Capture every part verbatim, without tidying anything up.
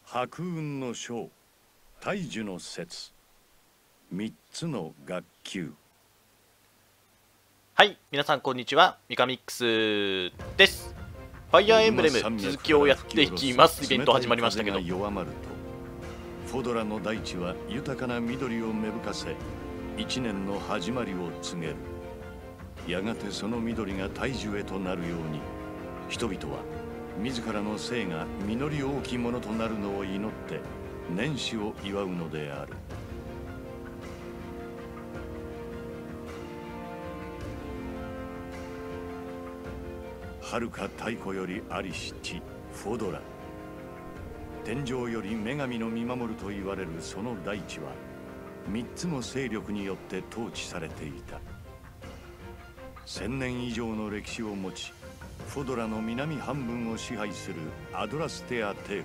白雲の章、大樹の説、三つの学級。 はい、皆さんこんにちは、ミカミックスです。ファイアーエンブレム続きをやっていきます。イベント始まりましたけど、 弱まるとフォドラの大地は豊かな緑を芽吹かせ、一年の始まりを告げる。やがてその緑が大樹へとなるように、人々は自らの生が実り多きものとなるのを祈って年始を祝うのである。遥か太古よりありし地フォドラ。天上より女神の見守ると言われるその大地は三つの勢力によって統治されていた。千年以上の歴史を持ち、フォドラの南半分を支配するアドラステア帝国。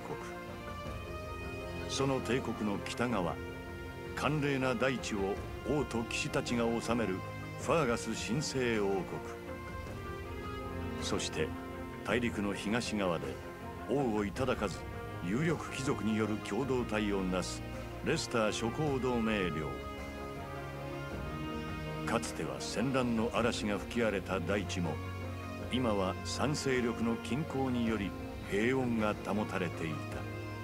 その帝国の北側、寒冷な大地を王と騎士たちが治めるファーガス神聖王国。そして大陸の東側で王をいただかず有力貴族による共同体をなすレスター諸侯同盟領。かつては戦乱の嵐が吹き荒れた大地も、今は三勢力の均衡により平穏が保たれていた。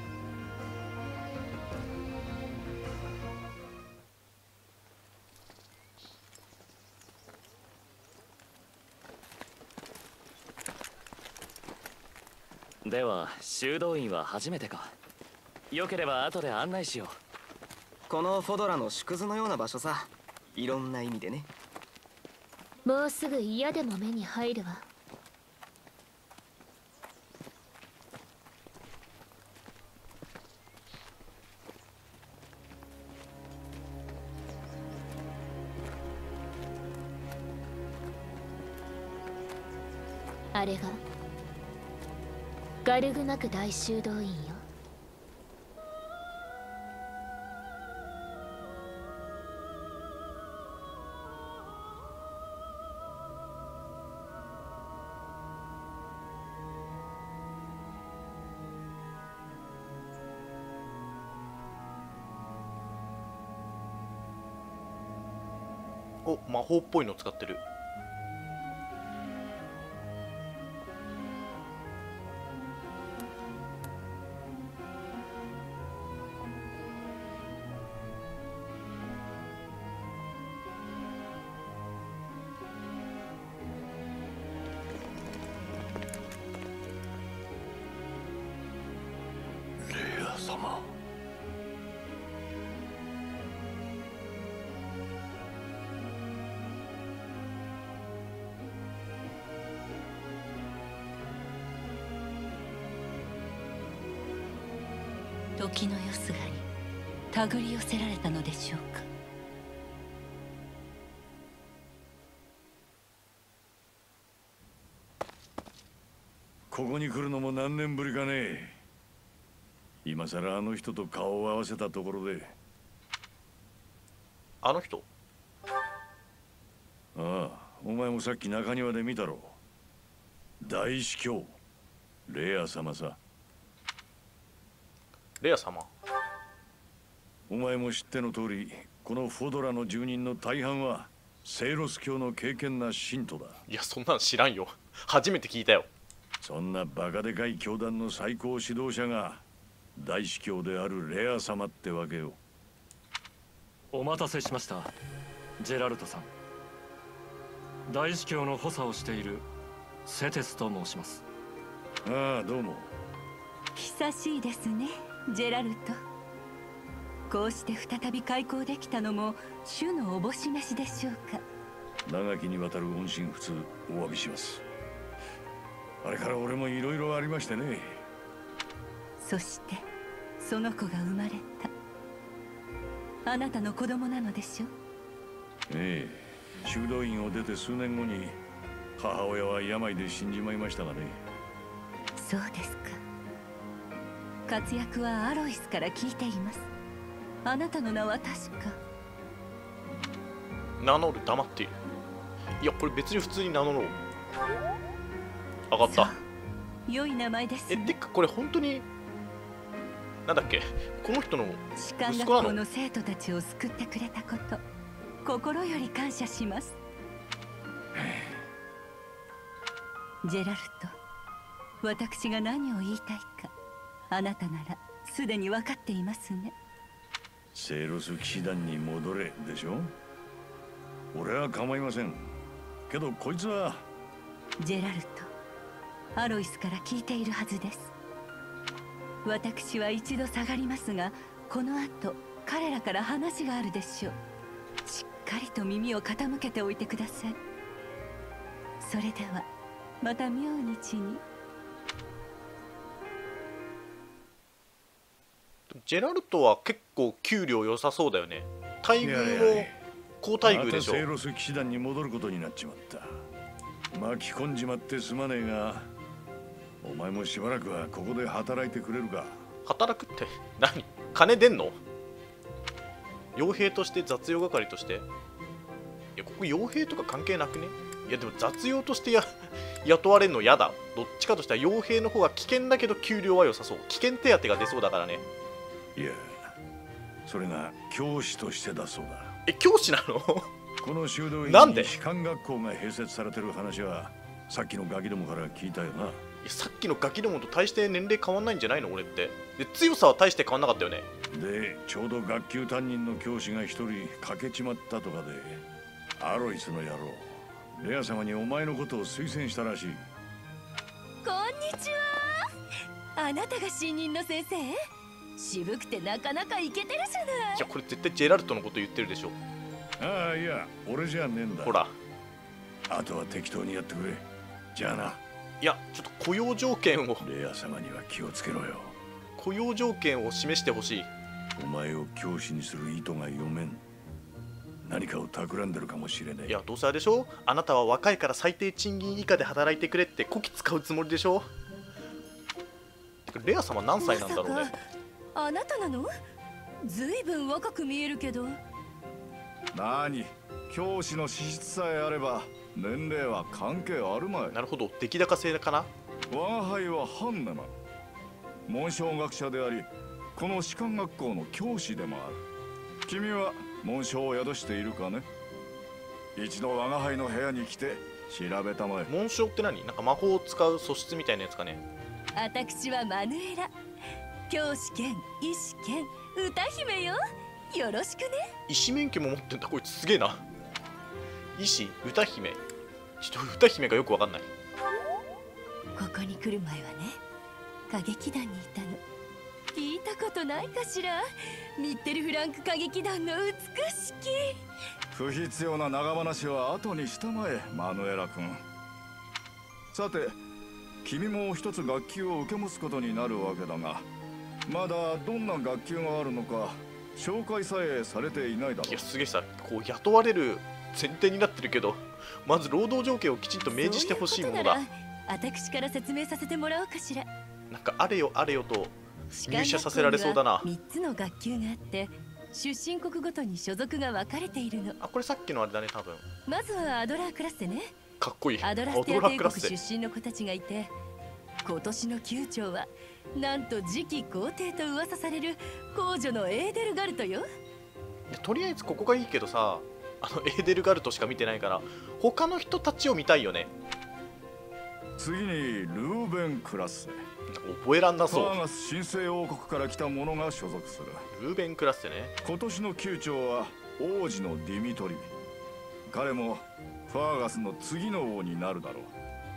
では修道院は初めてか。よければ後で案内しよう。このフォドラの縮図のような場所さ。いろんな意味でね。 もうすぐ嫌でも目に入るわ。あれがガルグナク大修道院よ。 お、魔法っぽいの使ってる。 レア様。 時のよすがに手繰り寄せられたのでしょうか。 ここに来るのも何年ぶりかね。今さらあの人と顔を合わせたところで。 あの人？ ああ、お前もさっき中庭で見たろ。大司教レア様さ。 レア様。 お前も知っての通り、このフォドラの住人の大半はセイロス教の敬虔な信徒だ。 いや、そんなん知らんよ。初めて聞いたよ。 そんなバカでかい教団の最高指導者が大司教であるレア様ってわけよ。 お待たせしました、ジェラルトさん。大司教の補佐をしているセテスと申します。 ああ、どうも。 久しいですね、ジェラルト。こうして再び開校できたのも主のおぼし飯でしょうか。 長きにわたる音信不通お詫びします。あれから俺もいろいろありましてね。 そしてその子が生まれた。あなたの子供なのでしょう。 ええ、修道院を出て数年後に母親は病で死んじまいましたがね。 そうですか。活躍はアロイスから聞いています。あなたの名は確か。 名乗る。黙っている。いや、これ別に普通に名乗ろう。上がった。 良い名前です、ね。 え、てかこれ本当になんだっけ、この人の士官学息子なの？ 校の生徒たちを救ってくれたこと心より感謝します。ジェラルト、私が何を言いたいかあなたならすでに分かっていますね。 セイロス騎士団に戻れでしょ。俺は構いませんけど、こいつはジェラルト、アロイスから聞いているはずです。私は一度下がりますが、この後彼らから話があるでしょう。しっかりと耳を傾けておいてください。それではまた明日に。 ジェラルトは結構給料良さそうだよね。待遇も高待遇でしょ。 またセイロス騎士団に戻ることになっちまった。巻き込んじまってすまねえが、お前もしばらくはここで働いてくれるか。 働くって何？金出んの？傭兵として雑用係として？いや、ここ傭兵とか関係なくね？いやでも雑用としてや雇われるの嫌だ。どっちかとしたら傭兵の方が危険だけど給料は良さそう。危険手当が出そうだからね。 いや、それが教師としてだそうだ。 え、教師なの？ この修道院なんでに士官学校が併設されてる話はさっきのガキどもから聞いたよな。 いや、さっきのガキどもと大して年齢変わんないんじゃないの俺って。で、強さは大して変わんなかったよね。 で、ちょうど学級担任の教師が一人欠けちまったとかで、アロイスの野郎レア様にお前のことを推薦したらしい。 こんにちは。あなたが新任の先生？渋くてなかなかイケてるじゃない。 いや、これ絶対ジェラルトのこと言ってるでしょ。 ああ、いや俺じゃねえんだ。 ほら、 あとは適当にやってくれ。じゃあな。 いや、ちょっと雇用条件をレア様には気をつけろよ。 雇用条件を示してほしい。 お前を教師にする意図が読めん。何かを企んでるかもしれない。 いや、どうせあれでしょ、あなたは若いから最低賃金以下で働いてくれってこき使うつもりでしょ。レア様何歳なんだろうね。 まさかあなたなの？ずいぶん若く見えるけど。 何、教師の資質さえあれば年齢は関係あるまい。 なるほど、出来高制かな。 我が輩はハンネマン、紋章学者でありこの士官学校の教師でもある。君は紋章を宿しているかね？一度我が輩の部屋に来て調べたまえ。 紋章って何？なんか魔法を使う素質みたいなやつかね。 私はマヌエラ、教師兼医師兼歌姫よ。よろしくね。 医師免許も持ってんだこいつ、すげえな。医師、歌姫、ちょっと歌姫がよくわかんない。 ここに来る前はね、歌劇団にいたの。聞いたことないかしら？ミッテルフランク歌劇団の美しき。 不必要な長話は後にしたまえ、マヌエラ君。さて、君も一つ学級を受け持つことになるわけだが、まだどんな学級があるのか紹介さえされていないだろう。 いや、すげえさ、こう雇われる前提になってるけど、まず労働条件をきちんと明示してほしいものだ。 そういうことなら私から説明させてもらおうかしら。 なんかあれよあれよと入社させられそうだな。 みっつの学級があって、出身国ごとに所属が分かれているの。 あ、これさっきのあれだね、多分。 まずはアドラークラスでね。 かっこいい。 アドラステア帝国アドラークラスで出身の子たちがいて、今年の級長はなんと次期皇帝と噂される皇女のエーデルガルトよ。 でとりあえずここがいいけどさ、あのエーデルガルトしか見てないから他の人たちを見たいよね。 次にルーベン・クラッセ。 覚えらんなそう。 ファーガス神聖王国から来た者が所属する。 ルーベンクラスでね。 今年の級長は王子のディミトリ。彼もファーガスの次の王になるだろう。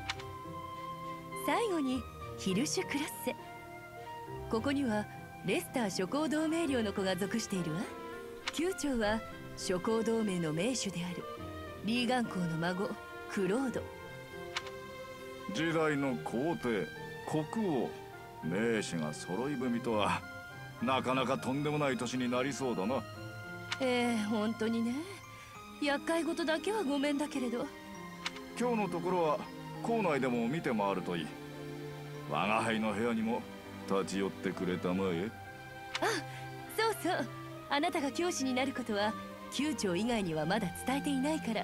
最後にヒルシュ・クラッセ。ここにはレスター諸侯同盟領の子が属しているわ。級長は諸侯同盟の盟主であるリーガン公の孫クロード。 時代の皇帝、国王、名士が揃い踏みとはなかなかとんでもない年になりそうだな。 ええ、本当にね。厄介事だけはごめんだけれど。 今日のところは校内でも見て回るといい。我が輩の部屋にも立ち寄ってくれたまえ。 あ、そうそう。あなたが教師になることは級長以外にはまだ伝えていないから、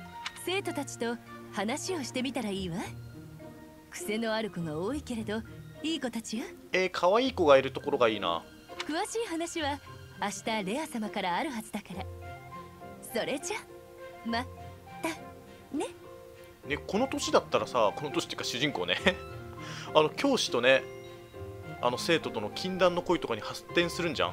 生徒たちと話をしてみたらいいわ。癖のある子が多いけれどいい子たちよ。 えー、可愛い子がいるところがいいな。 詳しい話は明日レア様からあるはずだから。それじゃまたね。 ね、この年だったらさ、この年っていうか主人公ねあの教師とね、あの生徒との禁断の恋とかに発展するんじゃん。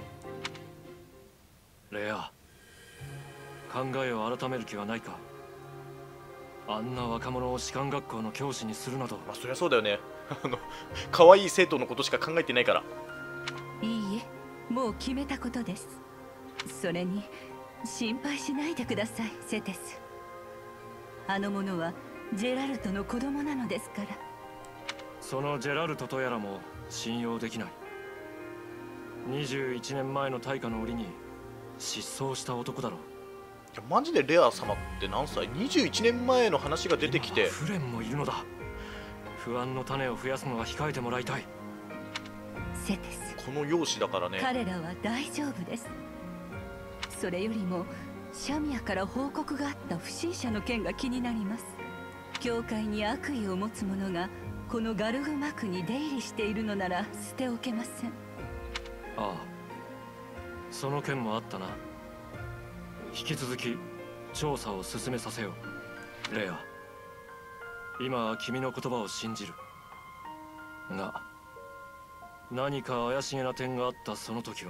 レア、考えを改める気はないか。あんな若者を士官学校の教師にするなど。 まあそりゃそうだよねあの可愛い生徒のことしか考えてないから。 いいえ、もう決めたことです。それに心配しないでください、セテス。あの者はジェラルトの子供なのですから。 そのジェラルトとやらも信用できない。にじゅういちねんまえの大火の折に失踪した男だろう。 いやマジでレア様って何歳？ にじゅういち 年前の話が出てきて。 フレンもいるのだ。不安の種を増やすのは控えてもらいたい。 セテス、 この容姿だからね。 彼らは大丈夫です。それよりもシャミアから報告があった不審者の件が気になります。教会に悪意を持つ者がこのガルグマクに出入りしているのなら捨ておけません。 ああ、その件もあったな。引き続き調査を進めさせよう。レア、今は君の言葉を信じるが、何か怪しげな点があったその時は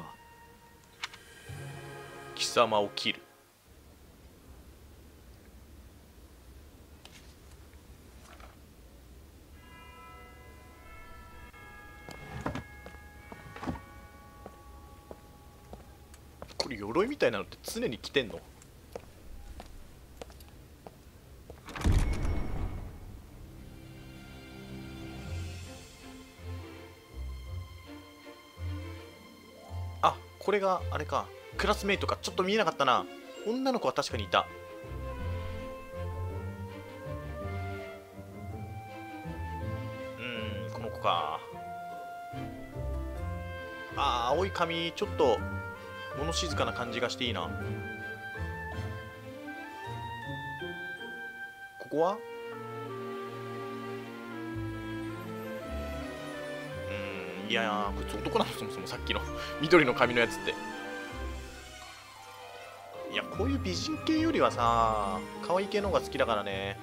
貴様を切る。これ鎧みたいなのって常に着てんの？あ、これがあれか、クラスメイトか。ちょっと見えなかったな。女の子は確かにいた。うーん、この子か。あー、青い髪、ちょっと物静かな感じがしていいな。ここはうーん、いやー、こいつ男なの？そもそもさっきの緑の髪のやつって。いや、こういう美人系よりはさ、可愛い系の方が好きだからね。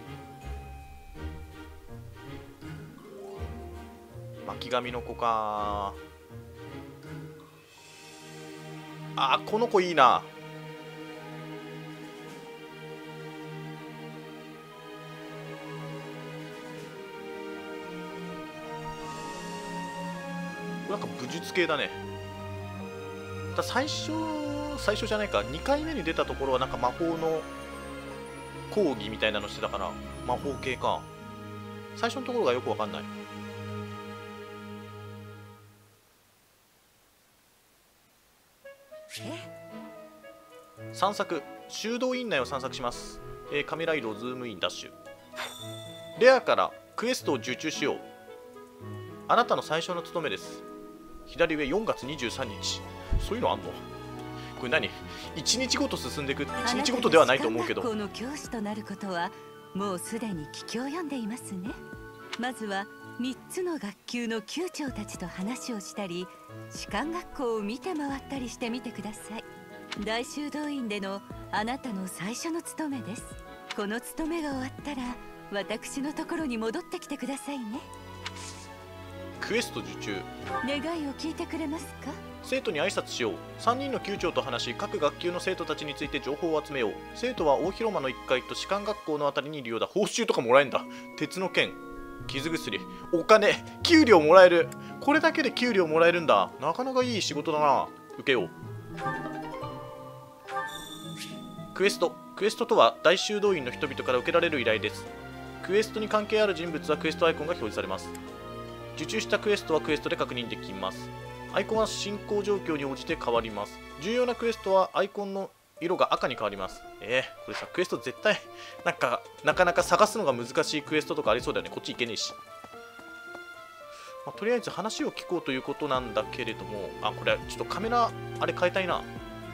巻き髪の子か。あー、この子いいな。なんか武術系だね。だ最初最初じゃないか、にかいめに出たところはなんか魔法の講義みたいなのしてたから魔法系か。最初のところがよくわかんない。散策、修道院内を散策します。えー、カメラ移動、ズームイン、ダッシュ。レアからクエストを受注しよう。あなたの最初の務めです。左上、よんがつにじゅうさんにち。そういうのあんの？これ何？いちにちごと進んでいく？いちにちごとではないと思うけど。 あなたが士官学校の教師となることはもうすでに聞き及んでいますね。まずはみっつの学級の級長たちと話をしたり、士官学校を見て回ったりしてみてください。大修道院でのあなたの最初の務めです。この務めが終わったら私のところに戻ってきてくださいね。 クエスト受注。 願いを聞いてくれますか？ 生徒に挨拶しよう。さんにんの級長と話し、各学級の生徒たちについて情報を集めよう。生徒は大広間のいっかいと士官学校のあたりにいるようだ。報酬とかもらえんだ。鉄の剣、傷薬、お金、給料もらえる。これだけで給料もらえるんだ。なかなかいい仕事だな。受けよう。クエスト。クエストとは大修道院の人々から受けられる依頼です。クエストに関係ある人物はクエストアイコンが表示されます。受注したクエストはクエストで確認できます。アイコンは進行状況に応じて変わります。重要なクエストはアイコンの色が赤に変わります。えー、これさ、クエスト絶対なんかなかなか探すのが難しいクエストとかありそうだよね。こっち行けねえし、まあ、とりあえず話を聞こうということなんだけれども、あ、これちょっとカメラあれ変えたいな。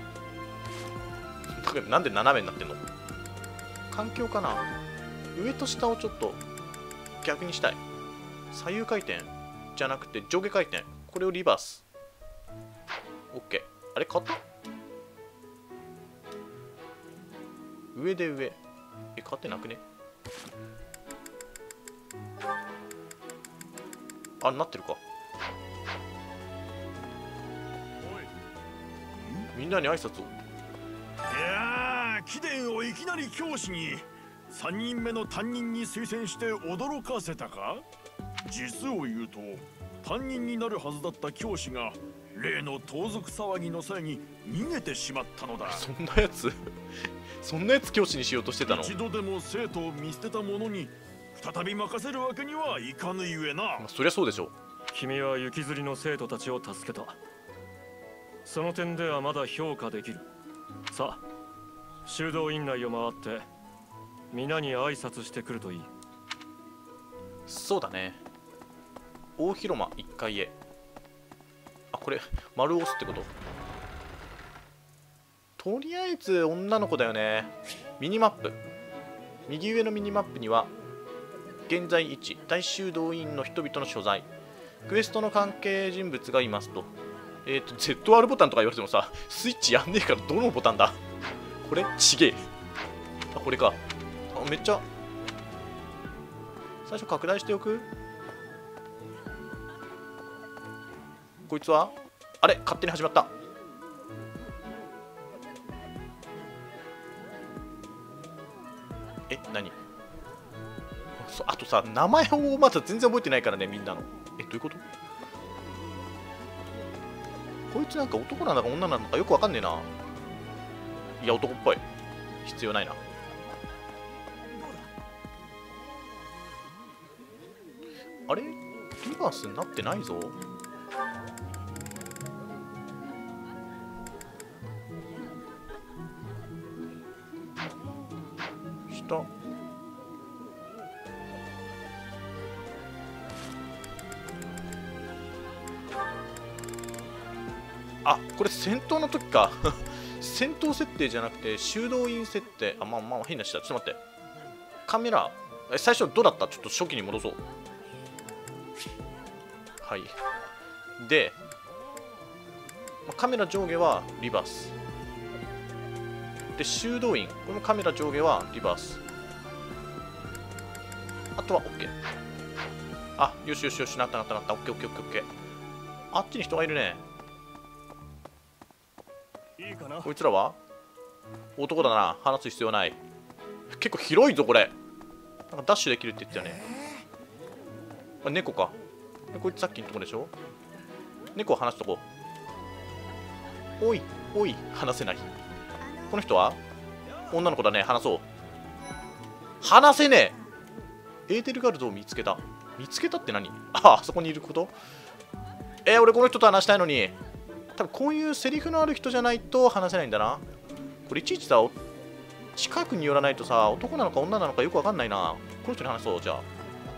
なんで斜めになってんの？環境かな。上と下をちょっと逆にしたい。左右回転。 じゃなくて上下回転。これをリバース。 OK。 あれ変わった？上で上。え、変わってなくね？あ、なってるか。みんなに挨拶を。 いやー、貴殿をいきなり教師にさんにんめの担任に推薦して驚かせたか？実を言うと担任になるはずだった教師が例の盗賊騒ぎの際に逃げてしまったのだ。 そんなやつそんなやつ教師にしようとしてたの？ 一度でも生徒を見捨てた者に再び任せるわけにはいかぬゆえな。 まあ、そりゃそうでしょう。 君は雪吊りの生徒たちを助けた。その点ではまだ評価できる。さあ、修道院内を回って皆に挨拶してくるといい。 そうだね。大広間いっかいへ。あ、これ丸を押すってこと？とりあえず女の子だよね。ミニマップ。右上のミニマップには現在位置、大修道院の人々の所在、クエストの関係人物がいますと。えっ、ー、と ゼットアール ボタンとか言われてもさ、スイッチやんねえからどのボタンだ？これちげえ。あ、これか。あ、めっちゃ最初拡大しておく。こいつはあれ勝手に始まった。え、何？そあとさ、名前をまだ全然覚えてないからね、みんなの。え、どういうこと？こいつなんか男なのか女なのかよくわかんねえな。いや、男っぽい。必要ないな。あれ？リバースになってないぞ。下。あ、これ戦闘の時か。戦闘設定じゃなくて修道院設定。あ、まあまあ変な人だ。ちょっと待って。カメラ、え、最初どうだった？ちょっと初期に戻そう。はい。で、カメラ上下はリバース。で、修道院、これもカメラ上下はリバース。あとは OK。あ、よしよしよし、なったなったなった。OK、OK、OK、OK。あっちに人がいるね。こいつらは男だな。話す必要ない。結構広いぞこれ。なんかダッシュできるって言ってたよね。あ、猫か。こいつさっきのとこでしょ。猫は話すとこ。おいおい、話せない。この人は女の子だね。話そう。話せねえ。エーデルガルドを見つけた。見つけたって何？あ、あそこにいること？えー、俺この人と話したいのに。多分こういうセリフのある人じゃないと話せないんだな。これいちいちさ、近くに寄らないとさ、男なのか女なのかよくわかんないな。この人に話そう。じゃあ。い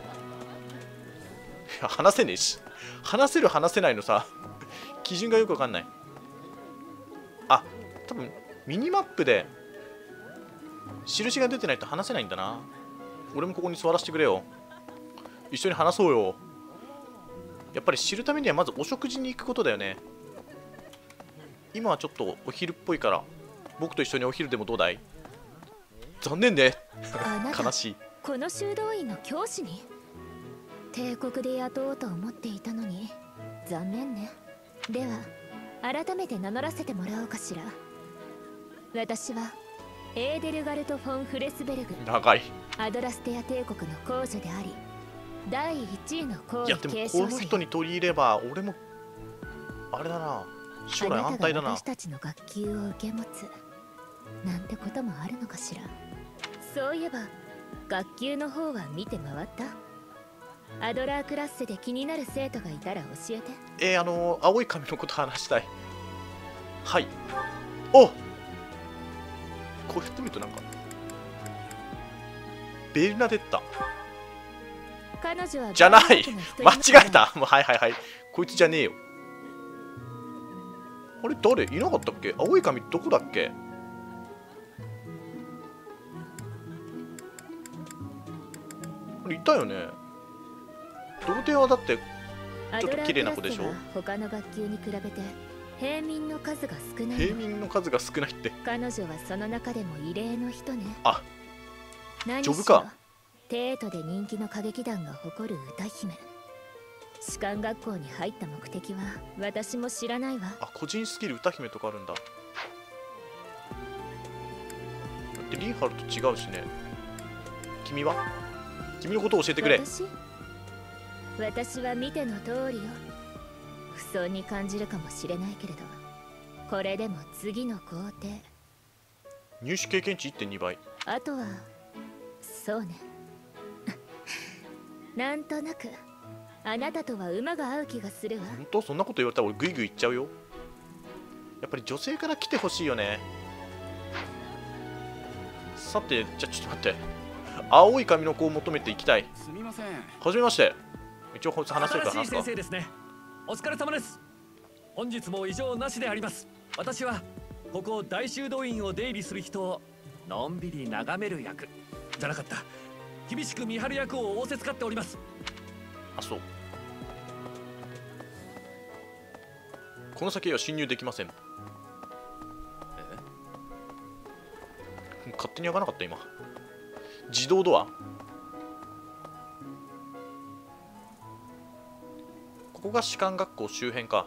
や、話せねえし。話せる話せないのさ、基準がよくわかんない。あ、多分ミニマップで印が出てないと話せないんだな。俺もここに座らせてくれよ。一緒に話そうよ。やっぱり知るためにはまずお食事に行くことだよね。今はちょっとお昼っぽいから僕と一緒にお昼でもどうだい？残念ね。悲しい。 この修道院の教師に帝国で雇おうと思っていたのに残念ね。では改めて名乗らせてもらおうかしら。私はエーデルガルト・フォン・フレスベルグ、 長いアドラステア帝国の皇女でありだいいちいの皇位いやでも継承者。 この人に取り入れば俺もあれだな、将来安泰だな。 私たちの学級を受け持つなんてこともあるのかしら。そういえば学級の方は見て回った？アドラークラッセで気になる生徒がいたら教えて。 えー、あのー、青い髪のこと話したい。はい。お、こうやってみるとなんかベルナデッタ彼女はじゃない、間違えた。もうはいはいはい、こいつじゃねえよ。あれ誰いなかったっけ？青い髪どこだっけ？あれいたよね。ドロテアはだってちょっと綺麗な子でしょ。 他の学級に比べて平民の数が少ない。 平民の数が少ないって。 彼女はその中でも異例の人ね。 あ、 何ジョブか。 帝都で人気の歌劇団が誇る歌姫。士官学校に入った目的は私も知らないわ。 あ、個人スキル歌姫とかあるんだ。だってリーハルと違うしね。君は？君のことを教えてくれ。 私？私は見ての通りよ。不遜に感じるかもしれないけれど、これでも次の工程。 入試経験値 いってんに 倍。 あとはそうねなんとなくあなたとは馬が合う気がするわ。 本当？そんなこと言われたら俺グイグイいっちゃうよ。やっぱり女性から来てほしいよね。さて、じゃあちょっと待って。青い髪の子を求めていきたい。 すみません。 はじめまして。一応話せるか新しい先生ですね。お疲れ様です。本日も異常なしであります。私はここ大修道院を出入りする人をのんびり眺める役じゃなかった、厳しく見張る役を仰せつかっております。 あ、そう。この先へは侵入できません。え？勝手に開かなかった今。自動ドア。ここが士官学校周辺か。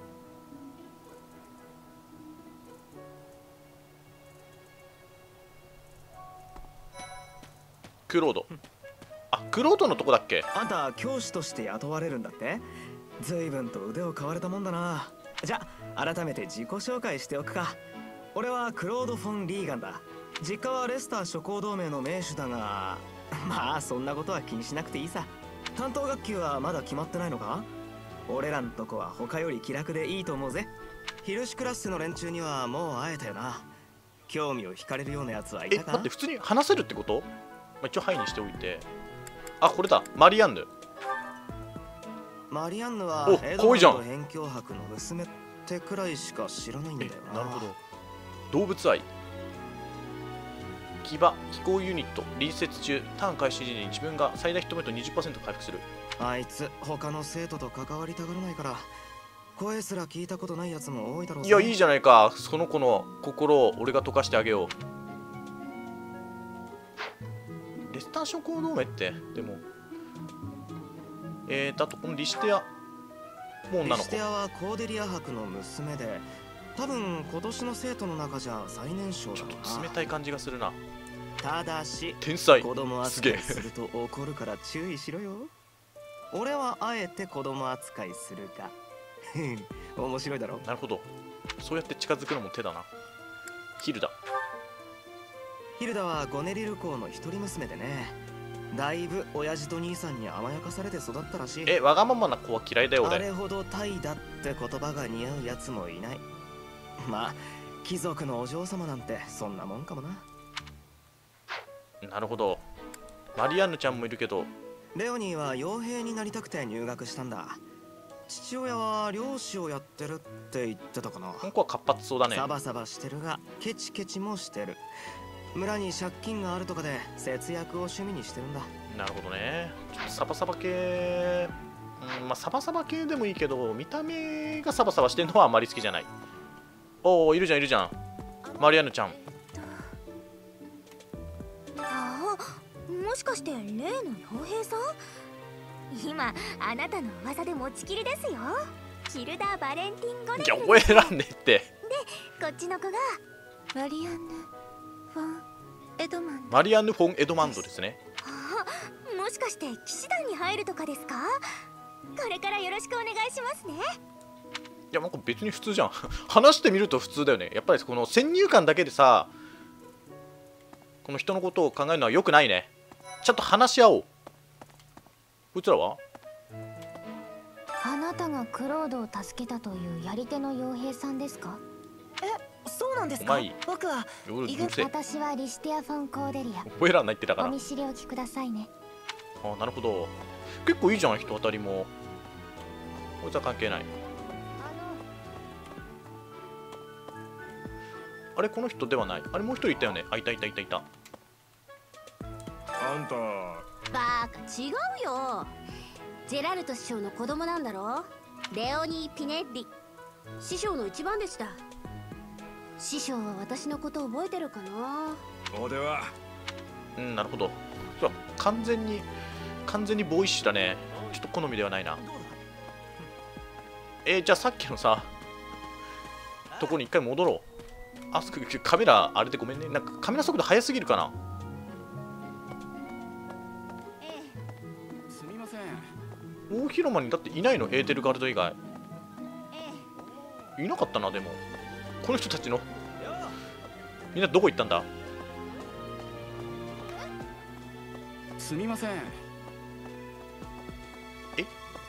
クロード。あ、クロードのとこだっけ。 あんた教師として雇われるんだって？随分と腕を買われたもんだな。じゃあ改めて自己紹介しておくか。俺はクロード・フォン・リーガンだ。実家はレスター諸行同盟の名手だが、まあそんなことは気にしなくていいさ。担当学級はまだ決まってないのか？俺らんとこは他より気楽でいいと思うぜ。ヒルシクラッセの連中にはもう会えたよな。興味を惹かれるようなやつはいたか？ え、待って、普通に話せるってこと？まあ、一応ハイにしておいて。あ、これだ、マリアンヌ。 マリアンヌはお、可愛いじゃん。 辺境博の娘ってくらいしか知らないんだよな。 なるほど。動物愛。騎馬飛行ユニット隣接中、ターン開始時に自分が最大ヒットメイト にじゅっパーセント 回復する。 あいつ他の生徒と関わりたがらないから声すら聞いたことないやつも多いだろう。 いや、いいじゃないか。その子の心を俺が溶かしてあげよう。レスター諸行同盟ってでもえーと、あとこのリシテアもう女の子。 リシテアはコーデリア博の娘で、多分今年の生徒の中じゃ最年少だろうな。 ちょっと冷たい感じがするな。 ただし天才。 子供扱いすると怒るから注意しろよ。俺はあえて子供扱いするか面白いだろ。 なるほど。そうやって近づくのも手だな。ヒルダ。 ヒルダはゴネリル公の一人娘でね、だいぶ親父と兄さんに甘やかされて育ったらしい。 え、わがままな子は嫌いだよ俺。 あれほどタイだって言葉が似合うやつもいない。まあ貴族のお嬢様なんてそんなもんかもな。 なるほど。マリアンヌちゃんもいるけど、 レオニーは傭兵になりたくて入学したんだ。父親は漁師をやってるって言ってたかな。 この子は活発そうだね。 サバサバしてるがケチケチもしてる。村に借金があるとかで節約を趣味にしてるんだ。 なるほどね。ちょっとサバサバ系、うん、まあサバサバ系でもいいけど、見た目がサバサバしてるのはあんまり好きじゃない。おお、いるじゃんいるじゃん、マリアンヌちゃん。 ああ、もしかして例の傭兵さん？今あなたの噂で持ちきりですよ。ヒルダ・バレンティン・ゴネル。 いや覚えらんねえって。 でこっちの子がマリアンヌ・フォン・エドマンド。 マリアンヌ・フォン・エドマンドですね。 あ、もしかして騎士団に入るとかですか？これからよろしくお願いしますね。 いや、なんか別に普通じゃん話してみると普通だよね。やっぱりこの先入観だけでさ、この人のことを考えるのは良くないね。ちゃんと話し合おう。こいつらは？ あなたがクロードを助けたというやり手の傭兵さんですか？え、そうなんですか？僕は私はリシテア・フォン・コーデリア。 覚えらんないってだから。 お見知りおきくださいね。 あ、なるほど。結構いいじゃん、人当たりも。こいつは関係ない。あれ、この人ではない。あれ、もう一人いたよね。あ、いたいたいたいた。 あんたバカ、違うよ。 ジェラルト師匠の子供なんだろう。レオニー・ピネッリ、師匠の一番弟子だ。師匠は私のこと覚えてるかな。 そうでは。 うん、なるほど。完全に完全にボーイッシュだね。ちょっと好みではないな。えー、じゃあさっきのさとこに一回戻ろう。あそこカメラあれでごめんね。なんかカメラ速度速すぎるかな。 すみません。 大広間にだっていないの、エーテルガルド以外。いなかったな。でもこの人たちのみんなどこ行ったんだ。 すみません。 え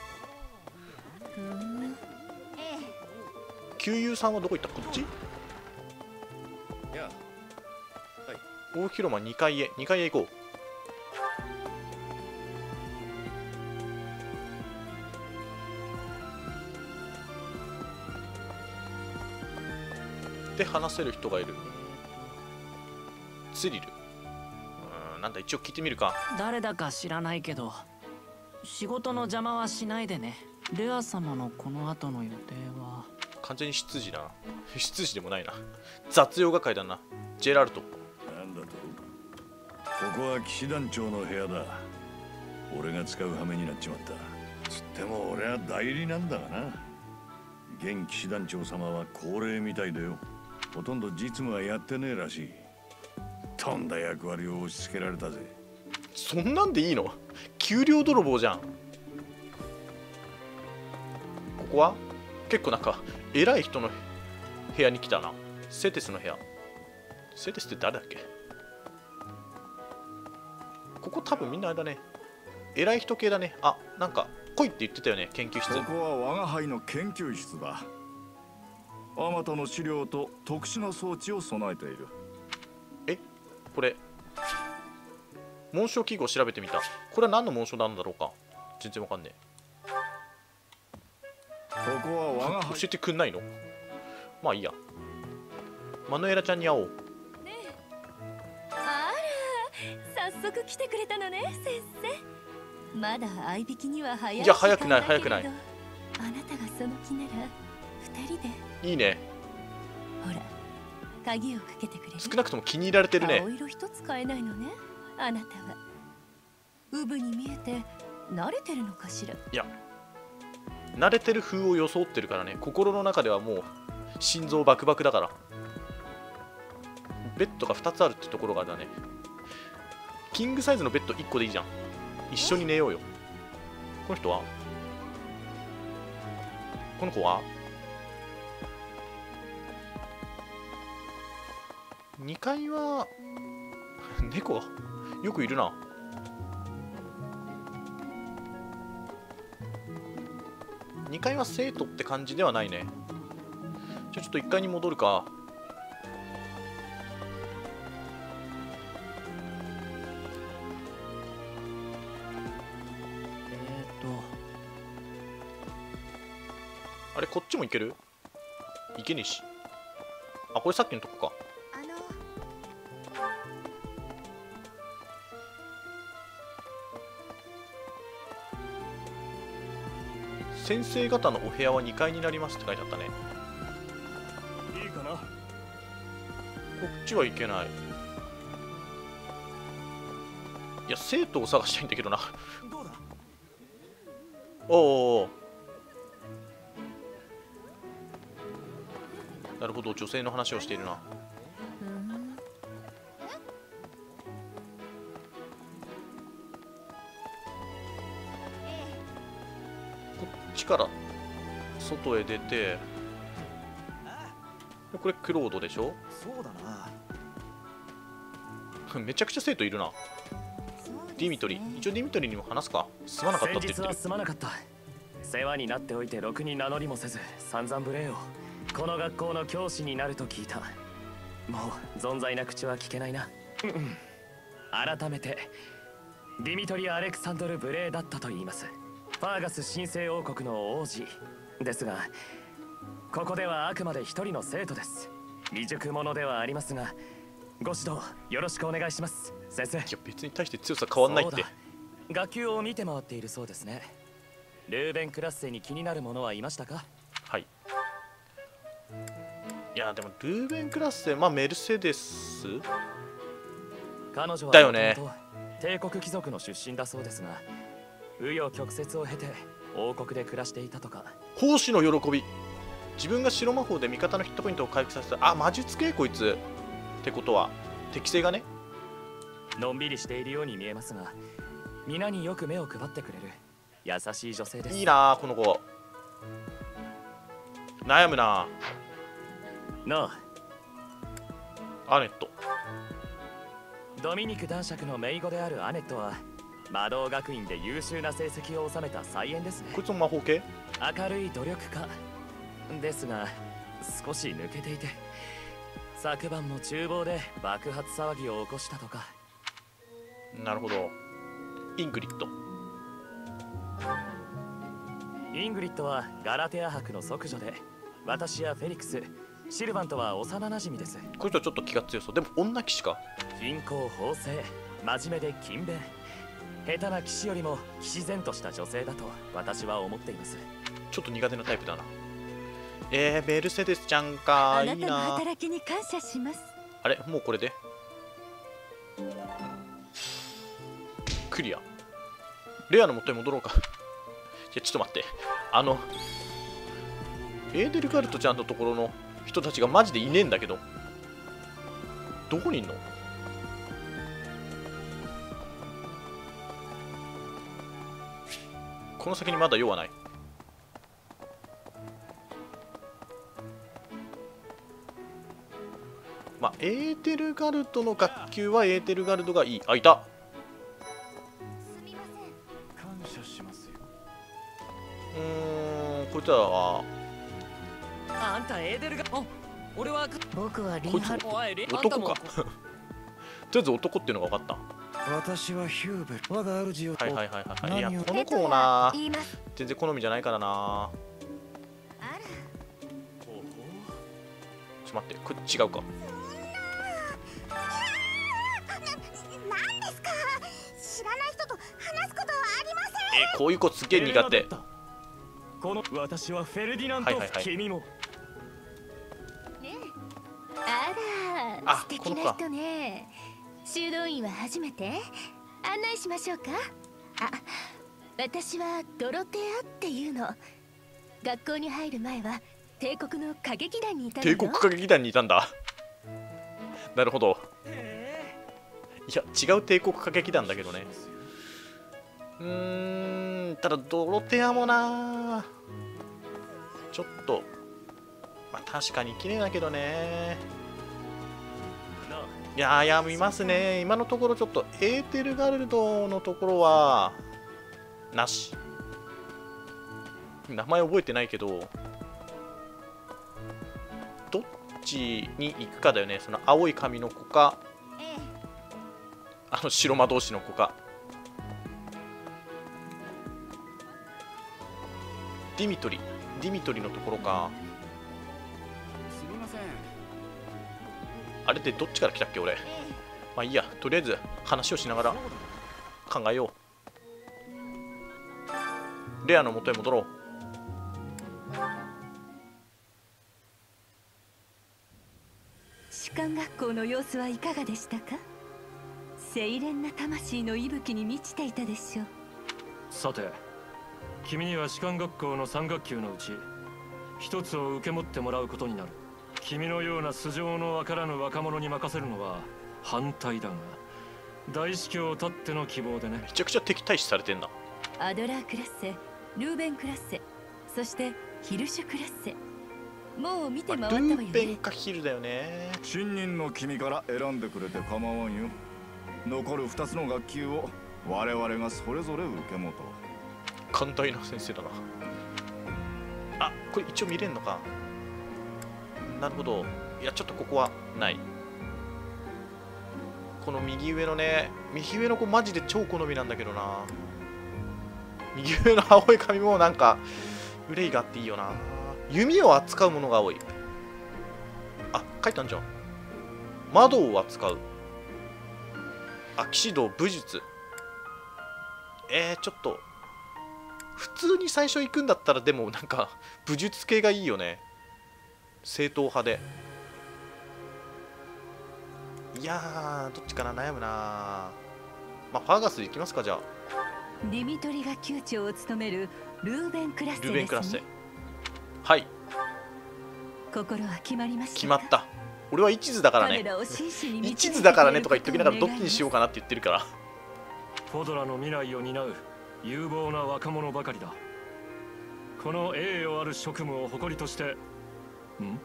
旧友さんはどこ行った。こっち。大広間にかいへにかいへ行こう。で話せる人がいる。スリル。うん、なんだ一応聞いてみるか。 誰だか知らないけど仕事の邪魔はしないでね。レア様のこの後の予定は。 完全に執事だな。執事でもないな。雑用係だな。ジェラルト。 なんだと。ここは騎士団長の部屋だ。俺が使う羽目になっちまった。つっても俺は代理なんだがな。現騎士団長様は高齢みたいだよ。ほとんど実務はやってねえらしい。とんだ役割を押し付けられたぜ。 そんなんでいいの。給料泥棒じゃん。ここは結構なんか偉い人の部屋に来たな。セテスの部屋。セテスって誰だっけ。ここ多分みんなあれだね。偉い人系だね。あ、なんか来いって言ってたよね。研究室。 ここは我が輩の研究室だ。あまたの資料と特殊な装置を備えている。 え、これ紋章記号を調べてみた。これは何の紋章なんだろうか。全然わかんねえ。 ここは我が輩。 教えてくんないの。まあいいや。マヌエラちゃんに会おう。 ねえ、あら早速来てくれたのね先生。まだ合いびきには早い。 いや早くない早くない。 あなたがその気なら二人で。 いいね。 ほら鍵をかけてくれる。 少なくとも気に入られてるね。 青色一つ買えないのねあなたは。ウブに見えて慣れてるのかしら。 いや慣れてる風を装ってるからね。心の中ではもう心臓バクバクだから。ベッドがふたつあるってところがあれだね。キングサイズのベッドいっこでいいじゃん。一緒に寝ようよ。この人はこの子はにかいは猫がよくいるな。にかいは生徒って感じではないね。じゃあちょっといっかいに戻るか。 えー、っとあれこっちも行ける？行けねえし。あ、これさっきのとこか。先生方のお部屋はにかいになりますって書いてあったね。 いいかな。 こっちは行けない。いや生徒を探したいんだけどな。 どうだ。 おお。なるほど、女性の話をしているな。こっちから外へ出て、これクロードでしょ。 そうだな。 めちゃくちゃ生徒いるな。ディミトリ、一応ディミトリにも話すか。すまなかったって言ってる。 先日はすまなかった。世話になっておいてろくに名乗りもせず散々無礼を。この学校の教師になると聞いた。もう存在な口は聞けないな。改めてディミトリ・アレクサンドル・ブレーだったと言います。ファーガス神聖王国の王子ですが、ここではあくまで一人の生徒です。未熟者ではありますが、ご指導よろしくお願いします先生。いや別に対して強さ変わんないって。 学級を見て回っているそうですね。 ルーベン・クラッセに気になるものはいましたか？ はい。いやでもルーベン・クラッセ、まあメルセデス彼女はだよね。 帝国貴族の出身だそうですが、紆余曲折を経て王国で暮らしていたとか。 奉仕の喜び。自分が白魔法で味方のヒットポイントを回復させた。あ、魔術系こいつ。ってことは適性がね。 のんびりしているように見えますが、皆によく目を配ってくれる優しい女性です。 いいなこの子。悩むな。 なあ。アネット。 ドミニク男爵の姪子であるアネットは魔導学院で優秀な成績を収めた才媛ですね。 こいつも魔法系？ 明るい努力家ですが少し抜けていて、昨晩も厨房で爆発騒ぎを起こしたとか。 なるほど。イングリッド。 イングリッドはガラテア伯の息女で、私やフェリクス、シルバンとは幼馴染です。 こいつはちょっと気が強そう。でも女騎士か。 貧困法制、真面目で勤勉、下手な騎士よりも騎士然とした女性だと私は思っています。 ちょっと苦手なタイプだな。えー、メルセデスちゃんか。 あなたのいいな。 働きに感謝します。 あれ、もうこれでクリア。レアの元に戻ろうか。いや、ちょっと待って。あのエーデルガルトちゃんのところの人たちがマジでいねえんだけど。どこにいんの？この先にまだ用はない。まあ、エーテルガルトの学級はエーテルガルトがいい。あ、いた。 感謝しますよ。 うーん、こいつらはあんたエーデルが、あ、俺は僕はリンハル。おいリン男か。とりあえず男っていうのが分かった。 私はヒューベル。我が主を。 はいはいはいはい。いや、この子もな、全然好みじゃないからな。ちょっと待って、これ違うか。 何ですか？知らない人と話すことはありません。 え、こういう子すげえ苦手。 この私はフェルディナント、 はいはいはい、 君も。 あら、素敵な人ね。修道院は初めて？案内しましょうか。あ、私はドロテアっていうの。学校に入る前は帝国の歌劇団にいたのよ。 帝国歌劇団にいたんだ。なるほど。いや、違う帝国歌劇団だけどね。うーん、ただドロテアもな、ちょっと、まあ確かに綺麗だけどね。いやー、いや見ますね。今のところちょっとエーテルガルドのところはなし。名前覚えてないけど、どっちに行くかだよね。その青い髪の子か、あの白魔導士の子か。ディミトリディミトリのところか。 すみません。 あれってどっちから来たっけ俺。まあいいや、とりあえず話をしながら考えよう。レアの元へ戻ろう。 士官学校の様子はいかがでしたか？清廉な魂の息吹に満ちていたでしょう。 さて、君には士官学校のさん学級のうち一つを受け持ってもらうことになる。君のような素性のわからぬ若者に任せるのは反対だが、大司教たっての希望でね。 めちゃくちゃ敵対視されてんだ。 アドラークラッセ、ルーベンクラッセ、そしてヒルシュクラッセ。もう見て回ったわよね。 ルーベンかヒルだよね。 新任の君から選んでくれて構わんよ。残るふたつの学級を我々がそれぞれ受け持とう。 寛大な先生だな。あ、これ一応見れんのか。なるほど。いや、ちょっとここはない。この右上のね、右上の子マジで超好みなんだけどな。右上の青い髪もなんか憂いがあっていいよな。弓を扱うものが多い。あ、書いたんじゃん。窓を扱う。あ、騎士道武術。えー、ちょっと普通に最初行くんだったらでもなんか武術系がいいよね。正統派で。いやーどっちかな、悩むな。まあファーガス行きますか。じゃあディミトリが宮長を務めるルーベンクラッセですね。 ルーベンクラッセ、はい、 心は決まりました。 決まった。俺は一途だからね。一途だからねとか言っときながらどっちにしようかなって言ってるから。 フォドラの未来を担う有望な若者ばかりだ。この栄誉ある職務を誇りとして。ん？お兄様。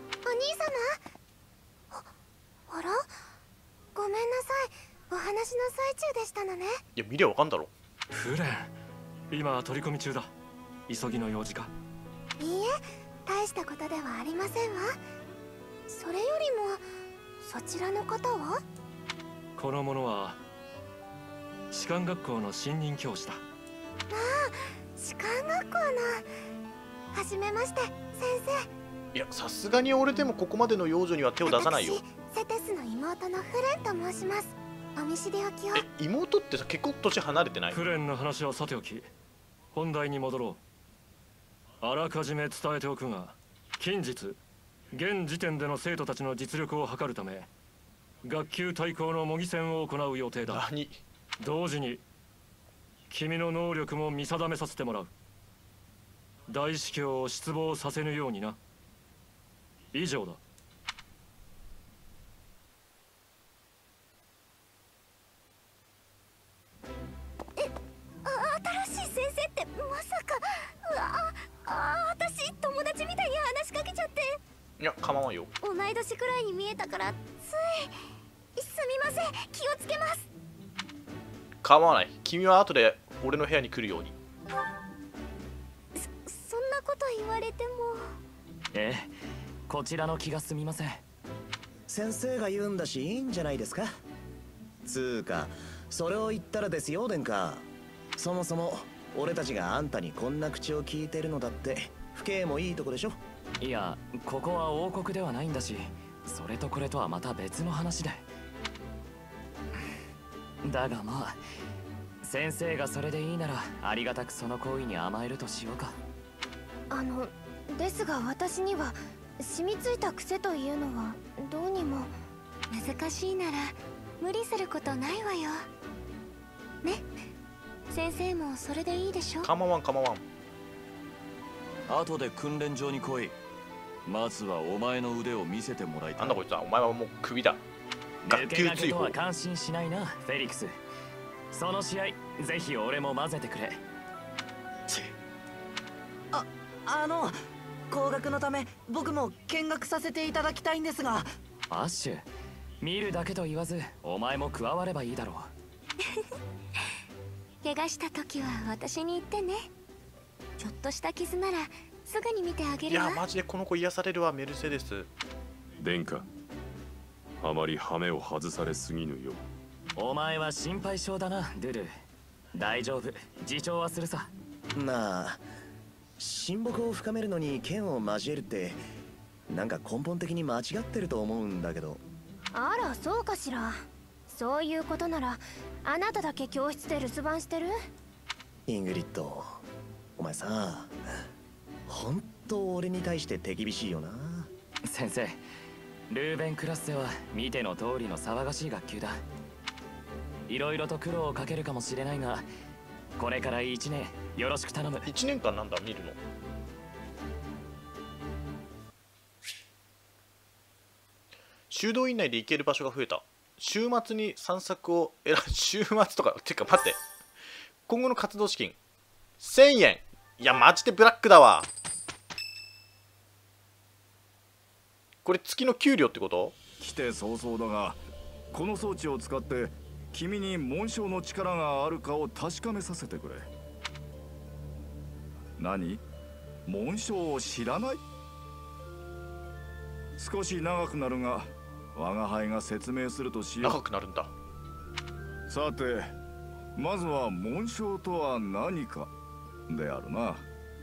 あ、あら？ごめんなさい。お話の最中でしたのね。 いや見りゃわかんだろ。 フレン、今取り込み中だ。急ぎの用事か？ いいえ、大したことではありませんわ。それよりもそちらの方は？ この者は士官学校の新任教師だ。 ああ、士官学校の。はじめまして、先生。 いや、さすがに俺でもここまでの幼女には手を出さないよ。 セテスの妹のフレンと申します。お見知りおきを。 え、妹ってさ、結構年離れてない？ フレンの話はさておき、本題に戻ろう。あらかじめ伝えておくが、近日現時点での生徒たちの実力を測るため学級対抗の模擬戦を行う予定だ。 何？ 同時に君の能力も見定めさせてもらう。大司教を失望させぬようにな。以上だ。 え、あ、新しい先生ってまさか。うわあ、私友達みたいに話しかけちゃって。 いや、構わんよ。 同い年くらいに見えたからつい。すみません、気をつけます。 構わない。君は後で俺の部屋に来るように。 そ、そんなこと言われても。 ええ、こちらの気が済みません。 先生が言うんだしいいんじゃないですか。つーか、それを言ったらですよ、殿下。そもそも俺たちがあんたにこんな口を聞いてるのだって不敬もいいとこでしょ。 いや、ここは王国ではないんだし、それとこれとはまた別の話で。だがまあ、先生がそれでいいならありがたくその行為に甘えるとしようか。 あのですが、私には染みついた癖というのはどうにも。難しいなら無理することないわよね。先生もそれでいいでしょ。 構わん構わん。 後で訓練場に来い。まずはお前の腕を見せてもらいたい。 なんだこいつは。お前はもうクビだ。学級追放。 は感心しないな、フェリックス。その試合ぜひ俺も混ぜてくれ。 あ、あの工学のため僕も見学させていただきたいんですが。 アッシュ、見るだけと言わずお前も加わればいいだろう。怪我した時は私に言ってね。ちょっとした傷ならすぐに見てあげるわ。 いやマジでこの子癒されるわ。メルセデス殿下、あまりハメを外されすぎぬよ。 お前は心配性だな、ドゥル。大丈夫、自重はするさ。 まあ親睦を深めるのに剣を交えるってなんか根本的に間違ってると思うんだけど。 あら、そうかしら。そういうことならあなただけ教室で留守番してる？ イングリッド、お前さ、本当俺に対して手厳しいよな。 先生、ルーベンクラッセは見ての通りの騒がしい学級だ。いろいろと苦労をかけるかもしれないが、これからいちねんよろしく頼む。 いちねんかんなんだ見るの。修道院内で行ける場所が増えた。週末に散策を選ぶ。週末とかてか待って、今後の活動資金せんえん。いやマジでブラックだわ。これ月の給料ってこと？ 来て早々だが、この装置を使って君に紋章の力があるかを確かめさせてくれ。何？紋章を知らない？少し長くなるが我が輩が説明するとしよう。 長くなるんだ。 さて、まずは紋章とは何かであるな。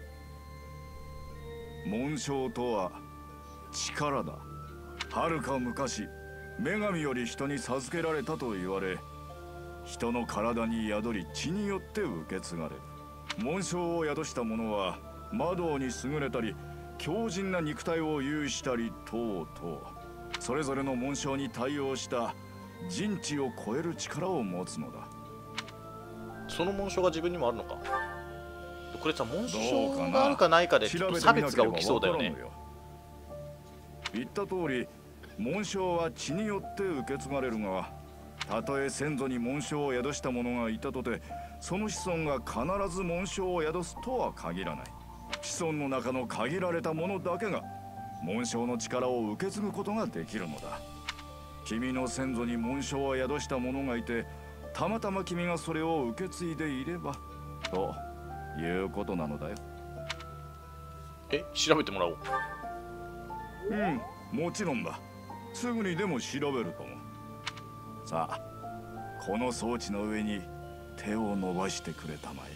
紋章とは力だ。はるか昔、女神より人に授けられたと言われ、人の体に宿り血によって受け継がれる。 紋章を宿した者は魔道に優れたり強靭な肉体を有したり等々、それぞれの紋章に対応した人知を超える力を持つのだ。 その紋章が自分にもあるのか。これさ、紋章があるかないかでちょっと差別が起きそうだよね。 言った通り紋章は血によって受け継がれるが、たとえ先祖に紋章を宿した者がいたとて、その子孫が必ず紋章を宿すとは限らない。子孫の中の限られた者だけが紋章の力を受け継ぐことができるのだ。君の先祖に紋章を宿した者がいて、たまたま君がそれを受け継いでいればということなのだよ。 え、調べてもらおう。 うん、もちろんだ。すぐにでも調べるとも。さあ、この装置の上に手を伸ばしてくれたまえ。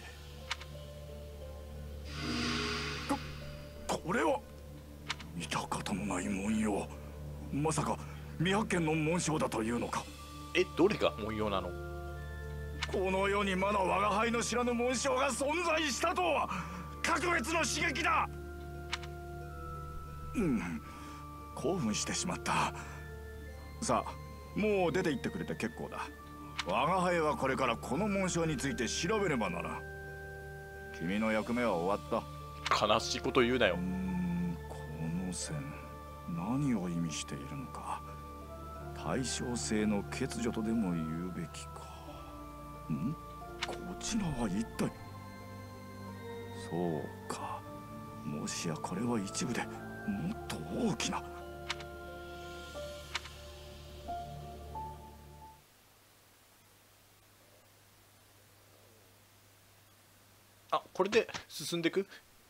こ、これは見たことのない文様。まさか未発見の紋章だというのか。 え、どれが文様なの？ この世にまだ我が輩の知らぬ紋章が存在したとは格別の刺激だ。うん、興奮してしまった。さあ、もう出て行ってくれて結構だ。我が輩はこれからこの紋章について調べねばならん。君の役目は終わった。 悲しいこと言うなよ。うーん、この線何を意味しているのか。対称性の欠如とでも言うべきか。ん？こちらは一体。そうか、もしやこれは一部でもっと大きな。 あ、これで進んでいく。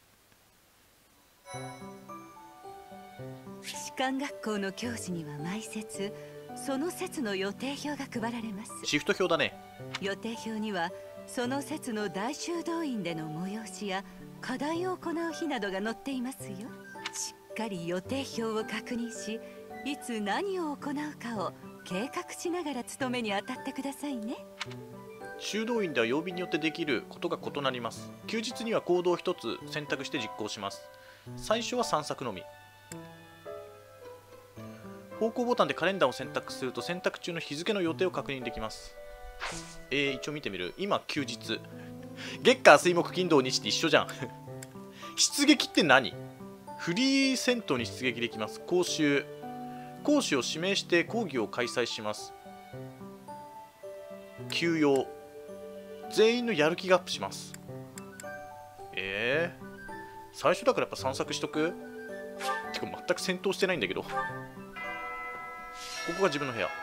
士官学校の教師には毎節その節の予定表が配られます。 シフト表だね。 予定表にはその節の大修道院での催しや課題を行う日などが載っていますよ。しっかり予定表を確認し、いつ何を行うかを計画しながら務めに当たってくださいね。 修道院では曜日によってできることが異なります。休日には行動を一つ選択して実行します。最初は散策のみ。方向ボタンでカレンダーを選択すると選択中の日付の予定を確認できます。えー、一応見てみる。今休日。月火水木金土日って一緒じゃん。出撃って何？フリー戦闘に出撃できます。講習。講師を指名して講義を開催します。休養。全員のやる気がアップします。えー、最初だからやっぱ散策しとく？てか全く戦闘してないんだけど。ここが自分の部屋。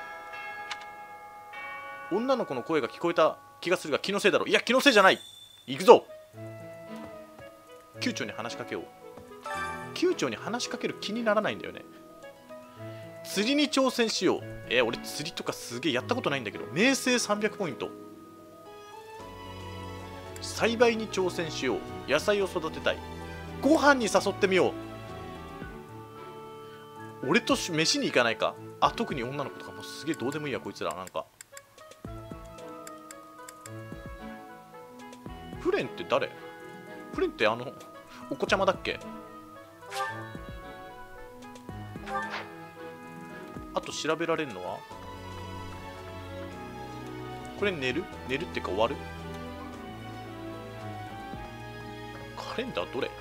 女の子の声が聞こえた気がするが気のせいだろう。いや、気のせいじゃない。行くぞ。宮長に話しかけよう。宮長に話しかける気にならないんだよね。釣りに挑戦しよう。えー、俺釣りとかすげえやったことないんだけど。名声さんびゃくポイント。栽培に挑戦しよう。野菜を育てたい。ご飯に誘ってみよう。俺と飯に行かないか。あ、特に女の子とかもすげえどうでもいいやこいつら。なんかフレンって誰？フレンってあのお子ちゃまだっけ？あと調べられるのはこれ寝る？寝るってか終わる？カレンダーどれ？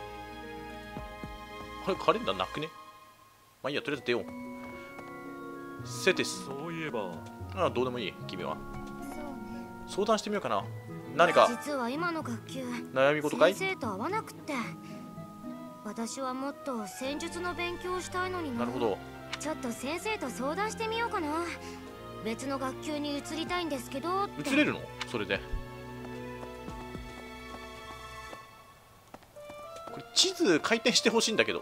あれカレンダーなくね？まあいいや、とりあえず出よう。セテス。 そういえば。 ああ、どうでもいい、君は。相談してみようかな。何か実は今の学級悩み事かい？ 先生と合わなくって。私はもっと戦術の勉強をしたいのにな。 なるほど。 ちょっと先生と相談してみようかな。別の学級に移りたいんですけどって。 移れるの？それでこれ地図回転してほしいんだけど。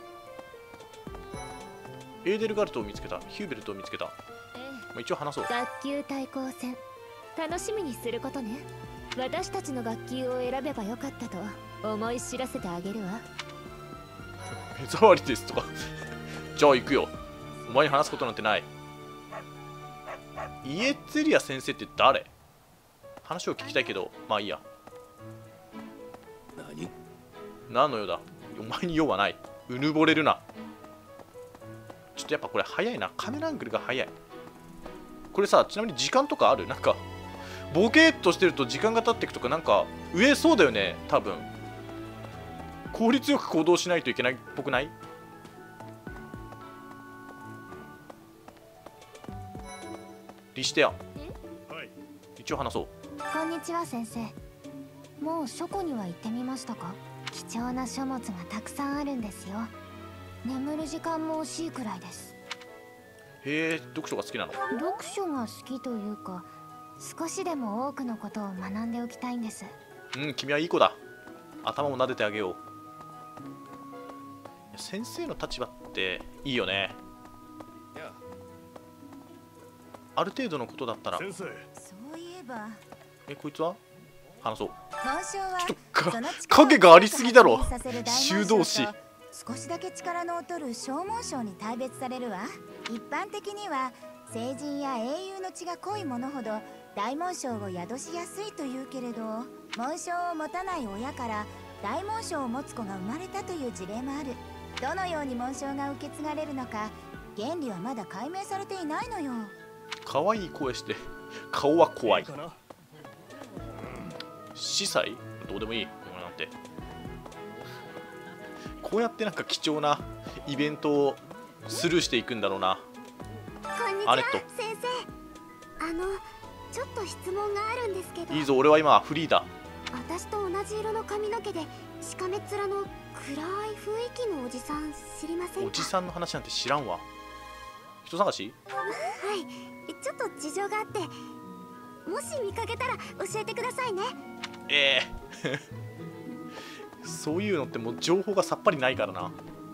エーデルガルトを見つけた。ヒューベルトを見つけた。まあ、一応話そう。 学級対抗戦楽しみにすることね。私たちの学級を選べばよかったと思い知らせてあげるわ。 目障りですとかじゃあ行くよ。お前に話すことなんてない。イエツェリア先生って誰？話を聞きたいけどまあいいや。 何の用だ。お前に用はない。うぬぼれるな。ちょっとやっぱこれ早いな。カメラアングルが早い。これさ、ちなみに時間とかある？なんかボケーっとしてると時間が経っていくとか、なんか上そうだよね多分。効率よく行動しないといけないっぽくない？リしてや。一応話そう。 こんにちは先生。もう書庫には行ってみましたか？貴重な書物がたくさんあるんですよ。眠る時間も惜しいくらいです。 へえ、読書が好きなの？ 読書が好きというか、少しでも多くのことを学んでおきたいんです。 うん、君はいい子だ。頭を撫でてあげよう。先生の立場っていいよね。ある程度のことだったら。 先生、 そういえば。 え、こいつは話そう。 ちょっとか影がありすぎだろ。修道士。 少しだけ力の劣る小紋章に大別されるわ。一般的には聖人や英雄の血が濃いものほど大紋章を宿しやすいというけれど、紋章を持たない親から大紋章を持つ子が生まれたという事例もある。どのように紋章が受け継がれるのか、原理はまだ解明されていないのよ。 可愛い声して顔は怖い。司祭どうでもいい。なんてこうやってなんか貴重なイベントをスルーしていくんだろうな。 こんにちは、先生。あのちょっと質問があるんですけど。 いいぞ、俺は今フリーだ。 私と同じ色の髪の毛でしかめ面の暗い雰囲気のおじさん知りませんか？ おじさんの話なんて知らんわ。人探し？ はい、ちょっと事情があって、もし見かけたら教えてくださいね。 ええー、そういうのってもう情報がさっぱりないからな。こ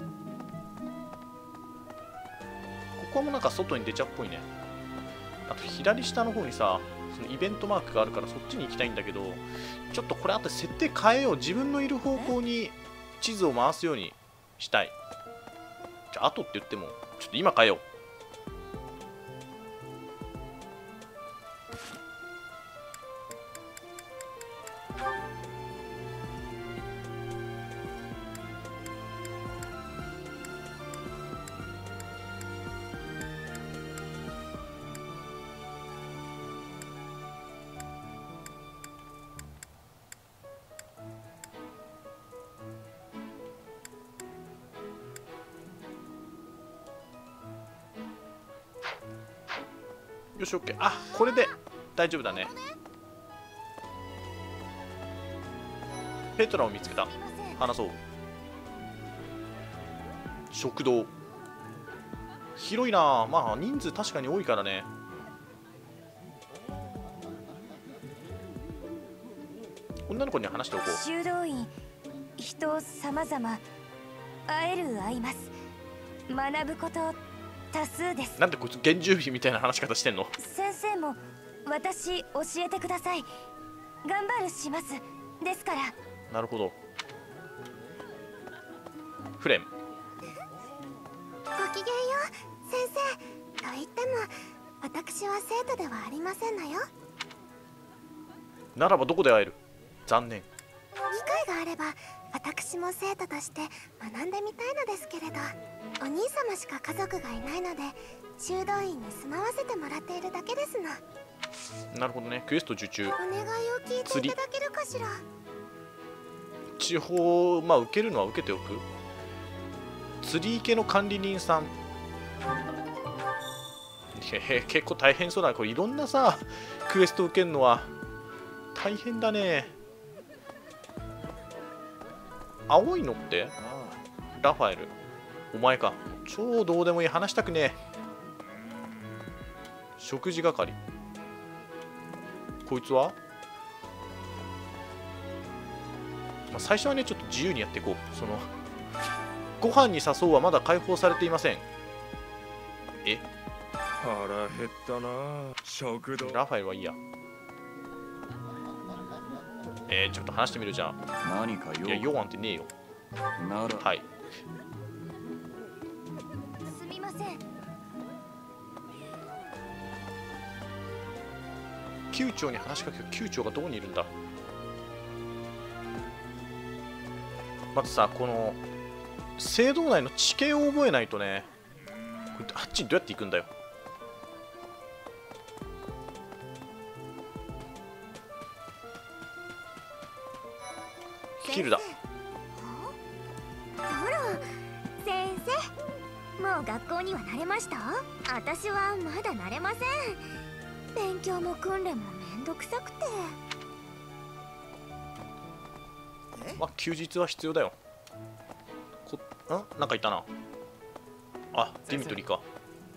こはもうなんか外に出ちゃうっぽいね。あと左下の方にさ、そのイベントマークがあるからそっちに行きたいんだけど、ちょっとこれあと設定変えよう。自分のいる方向に地図を回すようにしたい。じゃああとって言ってもちょっと今変えよう。よし、オッケー。あ、これで大丈夫だね。ペトラを見つけた。話そう。食堂。広いな。まあ人数確かに多いからね。女の子には話しておこう。 修道院、人様々会える会います。学ぶこと多数です。 なんでこいつ原住民みたいな話し方してんの？ 先生も私教えてください。頑張るします。ですから。 なるほど。フレン。 ごきげんよう、先生。と言っても私は生徒ではありませんのよ。 ならばどこで会える？残念。 機会があれば私も生徒として学んでみたいのですけれど、お兄様しか家族がいないので修道院に住まわせてもらっているだけですの。 なるほどね。クエスト受注。 お願いを聞いていただけるかしら。 地方、まあ受けるのは受けておく。釣り池の管理人さん。へへ、結構大変そうだな。これいろんなさクエスト受けるのは大変だね。青いのってラファエル、お前か。超どうでもいい。話したくねえ。食事係。こいつは、まあ、最初はねちょっと自由にやっていこう。そのご飯に誘うはまだ解放されていません。え、 腹減ったな。食堂。 ラファエルはいいや。えー、ちょっと話してみるじゃん。 何か用？ いや、用案ってねえよ。 なら。 はい。 すみません。 宮長に話しかける。宮長がどこにいるんだ。 まずさ、この聖堂内の地形を覚えないとね。これあっちにどうやって行くんだよ。ヒルだ。 あら、先生、もう学校には慣れました？私はまだ慣れません。勉強も訓練もめんどくさくて。 まあ休日は必要だよ。こんなんかいたな。あ、ディミトリーか。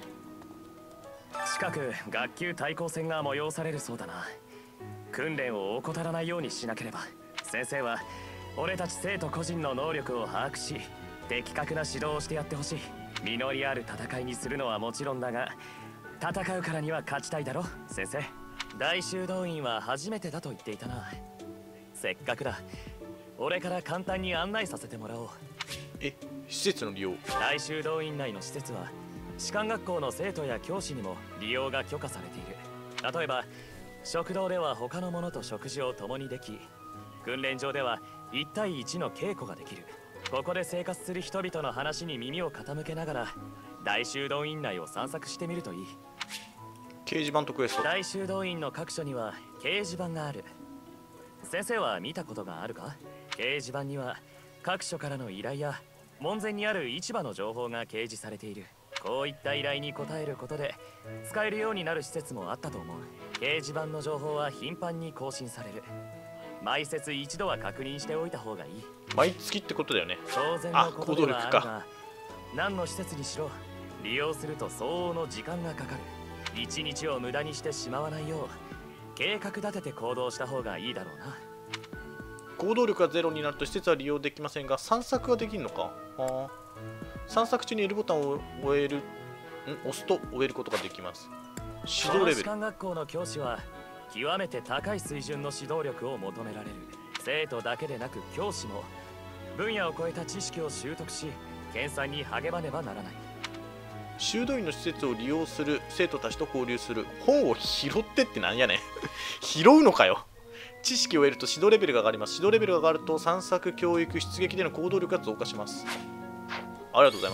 近く学級対抗戦が催されるそうだな。訓練を怠らないようにしなければ。先生は俺たち生徒個人の能力を把握し、的確な指導をしてやってほしい。実りある戦いにするのはもちろんだが、戦うからには勝ちたいだろ、先生。大修道院は初めてだと言っていたな。せっかくだ、俺から簡単に案内させてもらおう。 え、施設の利用。 大修道院内の施設は士官学校の生徒や教師にも利用が許可されている。例えば食堂では他の者と食事を共にでき、訓練場ではいち対いちの稽古ができる。ここで生活する人々の話に耳を傾けながら大修道院内を散策してみるといい。 掲示板とクエスト。 大修道院の各所には掲示板がある。先生は見たことがあるか？掲示板には各所からの依頼や門前にある市場の情報が掲示されている。こういった依頼に応えることで使えるようになる施設もあったと思う。掲示板の情報は頻繁に更新される。毎節一度は確認しておいた方がいい。 毎月ってことだよね。 当然のことではあるが、何の施設にしろ利用すると相応の時間がかかる。一日を無駄にしてしまわないよう計画立てて行動した方がいいだろうな。 行動力がゼロになると施設は利用できませんが、散策はできるのか。あ散策中に L ボタンを終えるん押すと終えることができます。指導レベル。 士官学校の教師は極めて高い水準の指導力を求められる。生徒だけでなく教師も分野を超えた知識を習得し、研鑽に励まねばならない。 修道院の施設を利用する生徒たちと交流する。本を拾ってってなんやねん拾うのかよ。知識を得ると指導レベルが上がります。指導レベルが上がると散策、教育、出撃での行動力が増加します。ありがとうございます。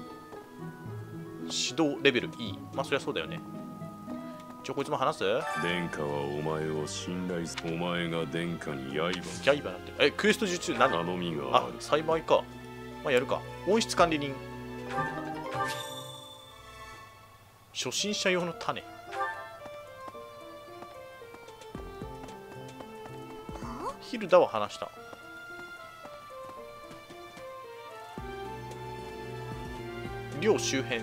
指導レベル E。まあそりゃそうだよね。ちょ、こいつも話す？ 殿下はお前を信頼する。お前が殿下に刃。 刃なって。え、クエスト受注何？ 頼みがある。 あ、栽培か。まあやるか。温室管理人。初心者用の種。ヒルダは話した。寮周辺。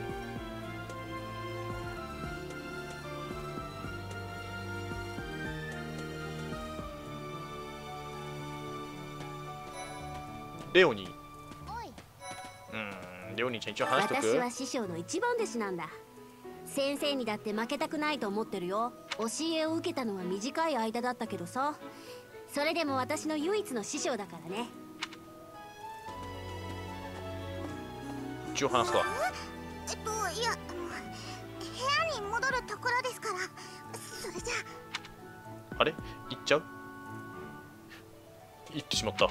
レオニー。うーん、レオニーちゃん一応話しとく。 私は師匠の一番弟子なんだ。先生にだって負けたくないと思ってるよ。教えを受けたのは短い間だったけどさ、それでも私の唯一の師匠だからね。 一応話すか。 えっと、いや、あの、部屋に戻るところですから、それじゃ。 あれ行っちゃう？行ってしまった。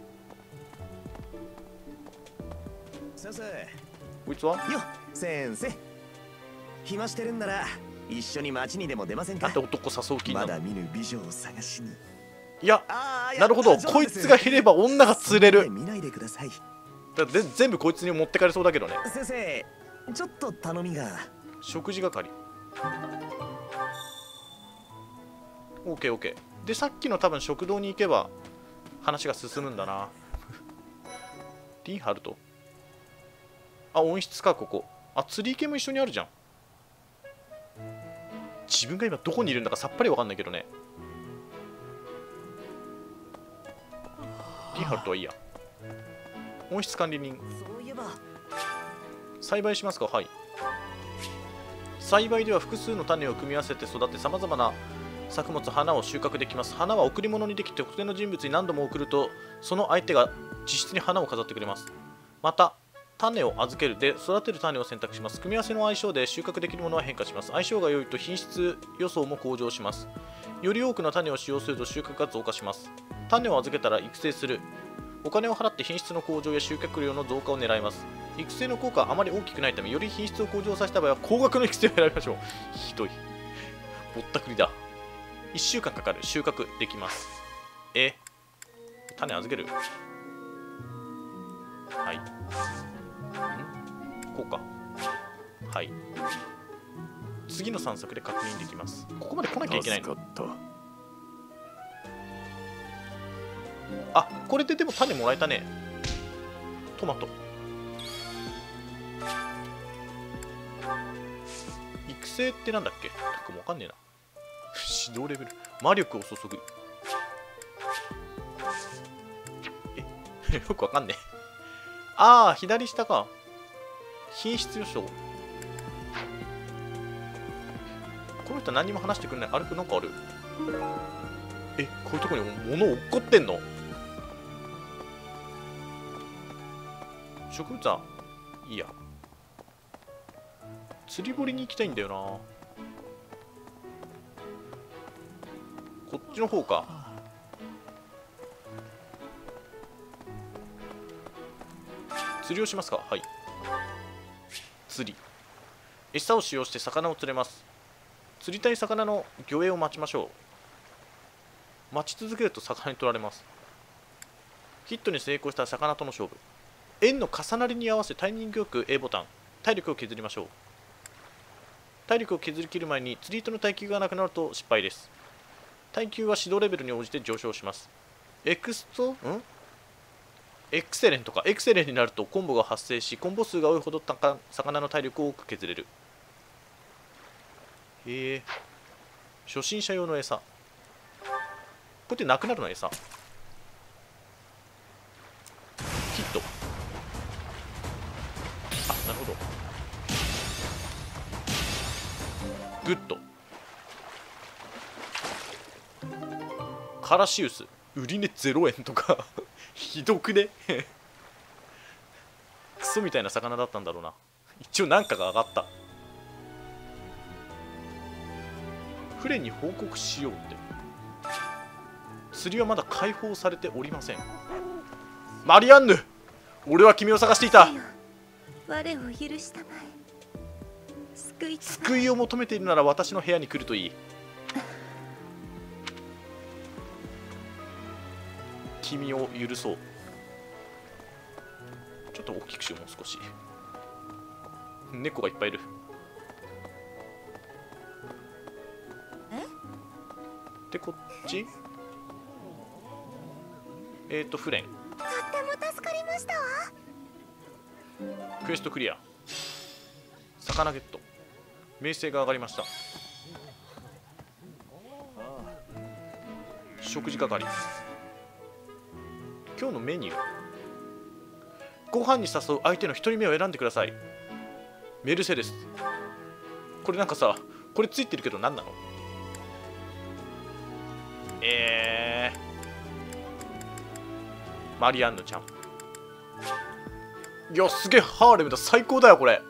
先生。 こいつは？ よ、先生。暇してるんなら一緒に街にでも出ませんか？ なんで男誘う気になる？ まだ見ぬ美女を探しに。 いや、なるほど。こいつが減れば女が釣れる。 見ないでください。 だで全部こいつに持ってかれそうだけどね。 先生、ちょっと頼みが。 食事係。オーケーオーケー。で、さっきの多分食堂に行けば話が進むんだな。リンハルト。あ、温室か、ここ。あ、釣り池も一緒にあるじゃん。自分が今どこにいるんだかさっぱりわかんないけどね。リンハルトはいいや。温室管理人。 そういえば栽培しますか？はい。栽培では複数の種を組み合わせて育て、さまざまな作物、花を収穫できます。花は贈り物にできて特定の人物に何度も贈ると、その相手が実質に花を飾ってくれます。また、種を預けるで育てる種を選択します。組み合わせの相性で収穫できるものは変化します。相性が良いと品質予想も向上します。より多くの種を使用すると収穫が増加します。種を預けたら育成する。 お金を払って品質の向上や集客量の増加を狙います。育成の効果はあまり大きくないため、より品質を向上させた場合は高額の育成を選びましょう。ひどい。ぼったくりだ。いっしゅうかんかかる。収穫できます。え、種預ける。はい。んこうか。はい。次の散策で確認できます。ここまで来なきゃいけないの。あ、これででも種もらえたね。トマト。育成ってなんだっけ？なんかもうわかんねえな。指導レベル。魔力を注ぐ。え、よくわかんねえ。ああ、左下か。品質予想。この人は何も話してくれない。あれ、なんかある。え、こういうとこに物落っこってんの？植物はいいや。釣り堀に行きたいんだよな。こっちの方か。釣りをしますか。はい。釣り。餌を使用して魚を釣れます。釣りたい魚の魚影を待ちましょう。待ち続けると魚に取られます。ヒットに成功した魚との勝負。円の重なりに合わせタイミングよく A ボタン。体力を削りましょう。体力を削り切る前に釣り糸の耐久がなくなると失敗です。耐久は指導レベルに応じて上昇します。エクストんエクセレントか。エクセレンになるとコンボが発生し、コンボ数が多いほど魚の体力を多く削れる。へえ。初心者用の餌。こうやってなくなるの餌。ヒット。あ、なるほど。グッド。カラシウス。売り値ゼロえんとかひどくねクソみたいな魚だったんだろうな。一応何かが上がった。フレンに報告しようって。釣りはまだ解放されておりません。マリアンヌ、俺は君を探していた。 我を許したまえ。救い救いを求めているなら私の部屋に来るといい。君を許そう。ちょっと大きくしよう。もう少し。猫がいっぱいいる。で、こっちえっ、ー、とフレン。 とっても助かりましたわ。 クエストクリア。魚ゲット。名声が上がりました。食事係。今日のメニュー。ご飯に誘う相手の一人目を選んでください。メルセデス。これなんかさ、これついてるけど何なの？えー、マリアンヌちゃん。いや、すげえハーレムだ。最高だよこれ。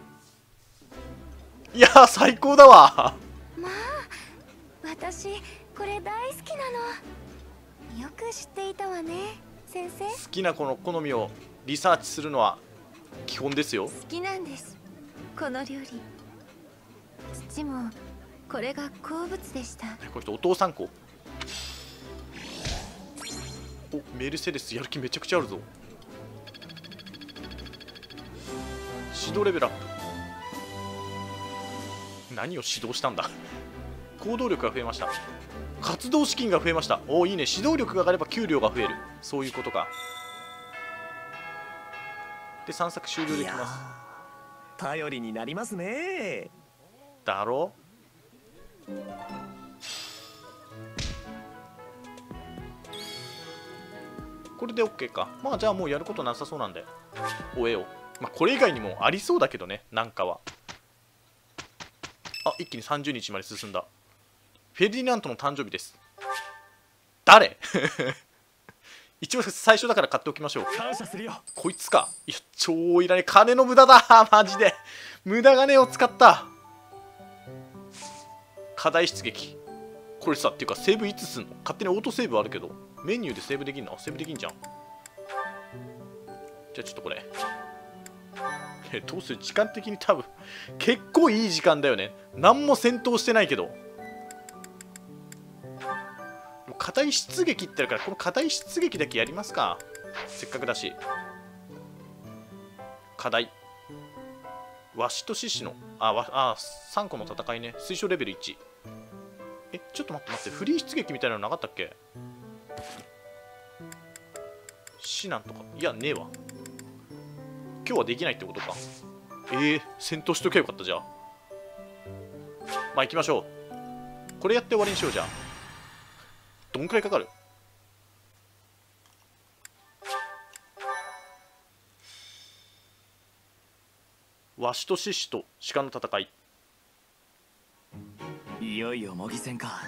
いやー、最高だわまあ、私これ大好きなの。よく知っていたわね、先生。 好きな子の好みをリサーチするのは基本ですよ。 好きなんです、この料理。父もこれが好物でした。 この人お父さん子。お、メルセデスやる気めちゃくちゃあるぞ。指導レベルアップ。何を指導したんだ。行動力が増えました。活動資金が増えました。おお、いいね。指導力が上がれば給料が増える。そういうことか。で、散策終了できます。 頼りになりますね。 だろ。これで OK か。まあじゃあもうやることなさそうなんで終えよう。まあこれ以外にもありそうだけどね、なんかは。あ、一気にさんじゅうにちまで進んだ。フェディナントの誕生日です。誰一応最初だから買っておきましょう。 感謝するよ。 こいつか。いや、超いらねえ。金の無駄だマジで。無駄金を使った。課題出撃。これさ、っていうかセーブいつすんの？勝手にオートセーブあるけど、メニューでセーブできんの？セーブできんじゃん。 じゃあちょっとこれえどうする、時間的に多分結構いい時間だよね。何も戦闘してないけど、もう硬い出撃ってあるから、この硬い出撃だけやりますか、せっかくだし。課題わしと獅子のあわあさんこの戦いね。推奨レベルいち。えちょっと待って待って、フリー出撃みたいなのなかったっけ。死なんとかいやねえわ。今日はできないってことか。えー、戦闘しとけばよかった。じゃあまあ行きましょう。これやって終わりにしよう。じゃあどんくらいかかる。わしと獅子と鹿の戦い。 いよいよ模擬戦か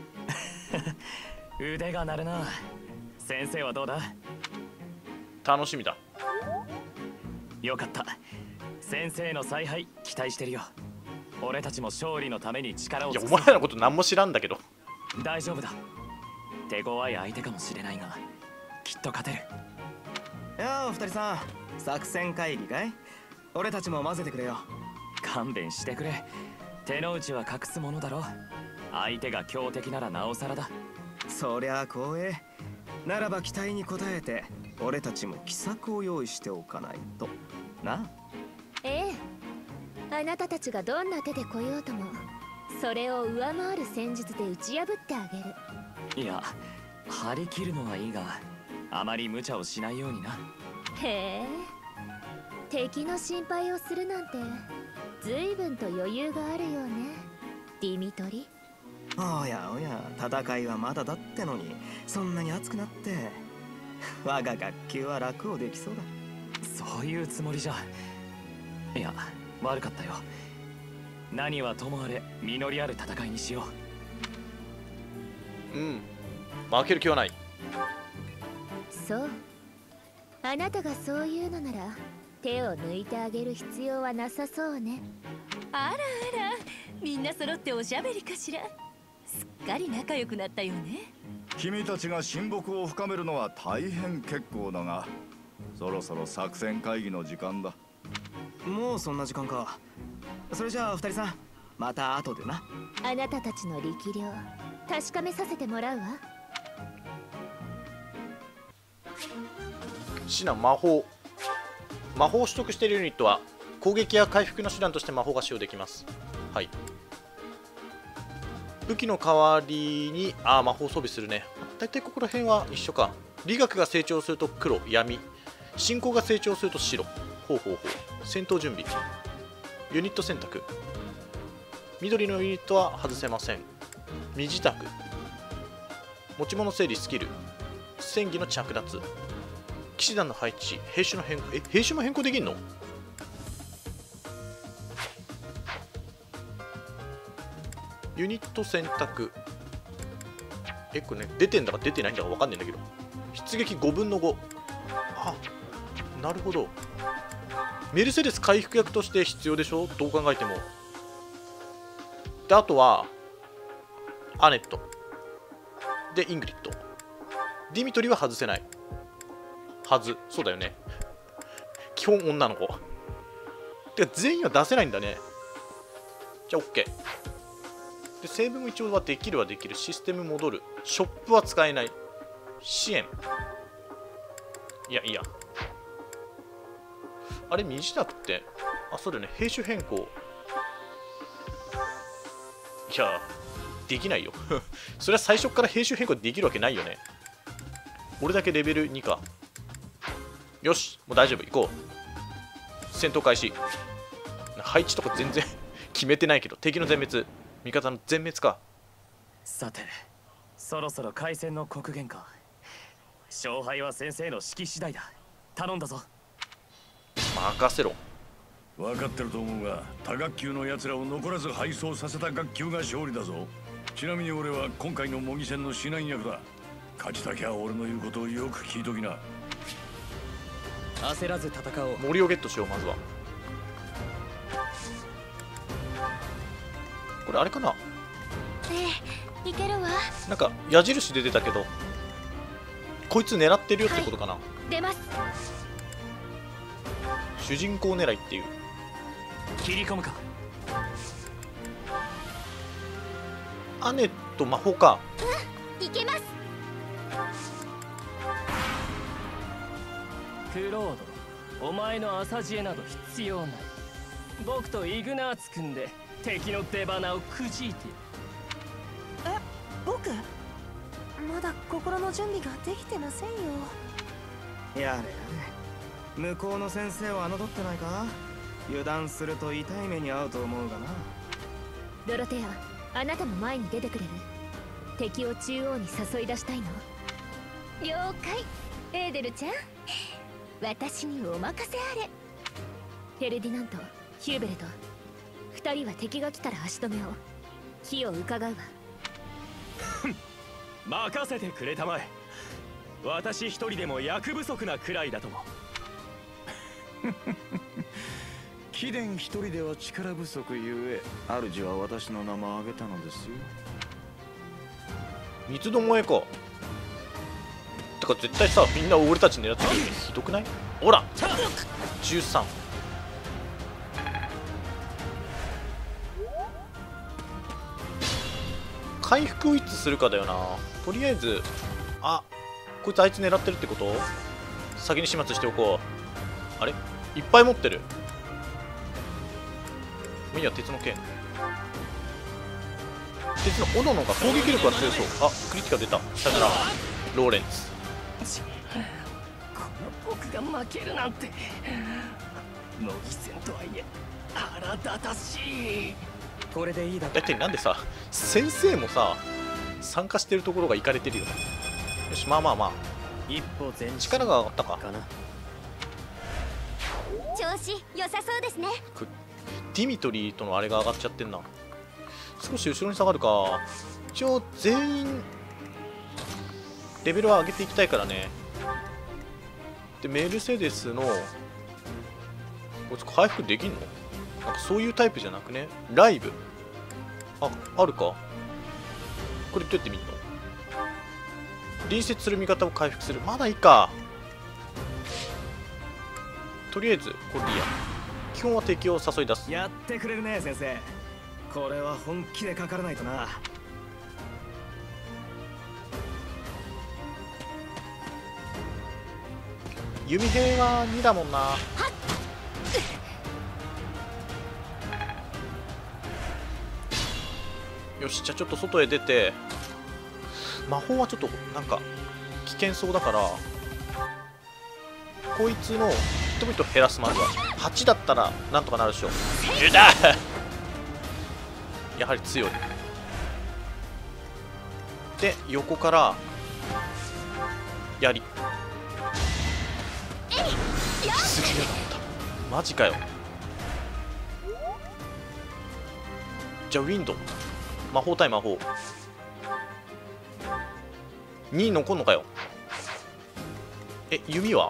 腕が鳴るな。先生はどうだ。 楽しみだ。 よかった。先生の采配期待してるよ。俺たちも勝利のために力を尽くす。いやお前らのこと何も知らんだけど。 大丈夫だ。手強い相手かもしれないがきっと勝てる。 やあお二人さん、作戦会議かい。俺たちも混ぜてくれよ。 勘弁してくれ。手の内は隠すものだろ。相手が強敵ならなおさらだ。 そりゃあ光栄ならば期待に応えて俺たちも奇策を用意しておかないとな。 ええ、あなたたちがどんな手で来ようともそれを上回る戦術で打ち破ってあげる。 いや張り切るのはいいがあまり無茶をしないようにな。 へえ、敵の心配をするなんて随分と余裕があるよね、ディミトリ。 おやおや、戦いはまだだってのにそんなに熱くなって。我が学級は楽をできそうだ。 そういうつもりじゃ。いや悪かったよ。何はともあれ実りある戦いにしよう。うん負ける気はない。 そう、あなたがそういうのなら手を抜いてあげる必要はなさそうね。 あらあら、みんな揃っておしゃべりかしら。すっかり仲良くなったよね。 君たちが親睦を深めるのは大変結構だが、そろそろ作戦会議の時間だ。 もうそんな時間か。それじゃあ二人さん、また後でな。 あなたたちの力量確かめさせてもらうわ。 シナ魔法魔法を取得しているユニットは攻撃や回復の手段として魔法が使用できます。はい。武器の代わりにあ魔法装備するね。だいたいここら辺は一緒か。理学が成長すると黒、闇。信仰が成長すると白。ほうほうほう。戦闘準備。ユニット選択。緑のユニットは外せません。身支度。持ち物整理スキル。戦技の着脱。騎士団の配置。兵種の変更。え、兵種も変更できんの？ユニット選択。え、これね、出てんだか出てないんだか分かんないんだけど。出撃ごぶんのご。あ、なるほど。メルセデス回復役として必要でしょ、どう考えても。で、あとは、アネット。で、イングリッド。ディミトリは外せない。はず。そうだよね。基本女の子。てか、全員は出せないんだね。じゃあ、OK。でセーブも一応はできるはできる。システム戻る。ショップは使えない。支援。いやいや。あれ、身支度って。あ、そうだよね。兵種変更。いや、できないよ。それは最初から兵種変更できるわけないよね。俺だけレベルにか。よし、もう大丈夫。行こう。戦闘開始。配置とか全然決めてないけど、敵の全滅。味方の全滅か。 さてそろそろ開戦の刻限か。勝敗は先生の指揮次第だ。頼んだぞ。 任せろ。 分かってると思うが、他学級の奴らを残らず敗走させた学級が勝利だぞ。ちなみに俺は今回の模擬戦の指南役だ。勝ちたきゃ俺の言うことをよく聞いときな。 焦らず戦おう。 森をゲットしよう。まずはこれあれかな。 ええ、いけるわ。 なんか矢印出てたけど、こいつ狙ってるよってことかな。 はい、出ます。 主人公狙いっていう。 切り込むか。 アネと魔法か。 うん、いけます。 クロード、お前の浅知恵など必要ない。僕とイグナーツ組んで敵の出花をくじいて。 え、僕まだ心の準備ができてませんよ。 やれやれ、向こうの先生を侮ってないか。油断すると痛い目に遭うと思うがな。 ドロテア、あなたも前に出てくれる。敵を中央に誘い出したいの。了解、エーデルちゃん、私にお任せあれ。フェルディナント、ヒューベルト、二人は敵が来たら足止めを。火を伺うわ。 任せてくれたまえ。私一人でも役不足なくらいだとも。 貴殿一人では力不足ゆえ、主は私の名前を挙げたのですよ。 三つどもえか。てか絶対さ、みんな俺たち狙ってるよね。ひどくない？ほらじゅうさん。回復をいつするかだよな。とりあえず、あ、こいつあいつ狙ってるってこと？先に始末しておこう。あれいっぱい持ってる。いいや、鉄の剣。鉄の斧の方が攻撃力は強そう。あ、クリティカ出た。さよならローレンツ。 この僕が負けるなんて。模擬戦とはいえ腹立たしい。 これでいいだろ。 だいたいなんでさ、先生もさ参加してるところがいかれてるよね。よし、まあまあまあ、 一歩前進。 力が上がったか。 調子良さそうですね。 ディミトリーとのあれが上がっちゃってんな。少し後ろに下がるか。一応全員レベルは上げていきたいからね。でメルセデスのこいつ回復できんの？なんかそういうタイプじゃなくね。ライブあ、あるか。これどうやって見んの？隣接する味方を回復する。まだいいか。とりあえずこれでいいや。基本は敵を誘い出す。 やってくれるね先生。これは本気でかからないとな。 弓兵はにだもんな。よし、じゃあちょっと外へ出て。魔法はちょっとなんか危険そうだから、こいつのヒットポイント減らす。まずははちだったらなんとかなるでしょ。えだやはり強い。で横から槍。すげえだった。マジかよ。じゃあウィンド魔法対魔法に残んのかよ。え、弓は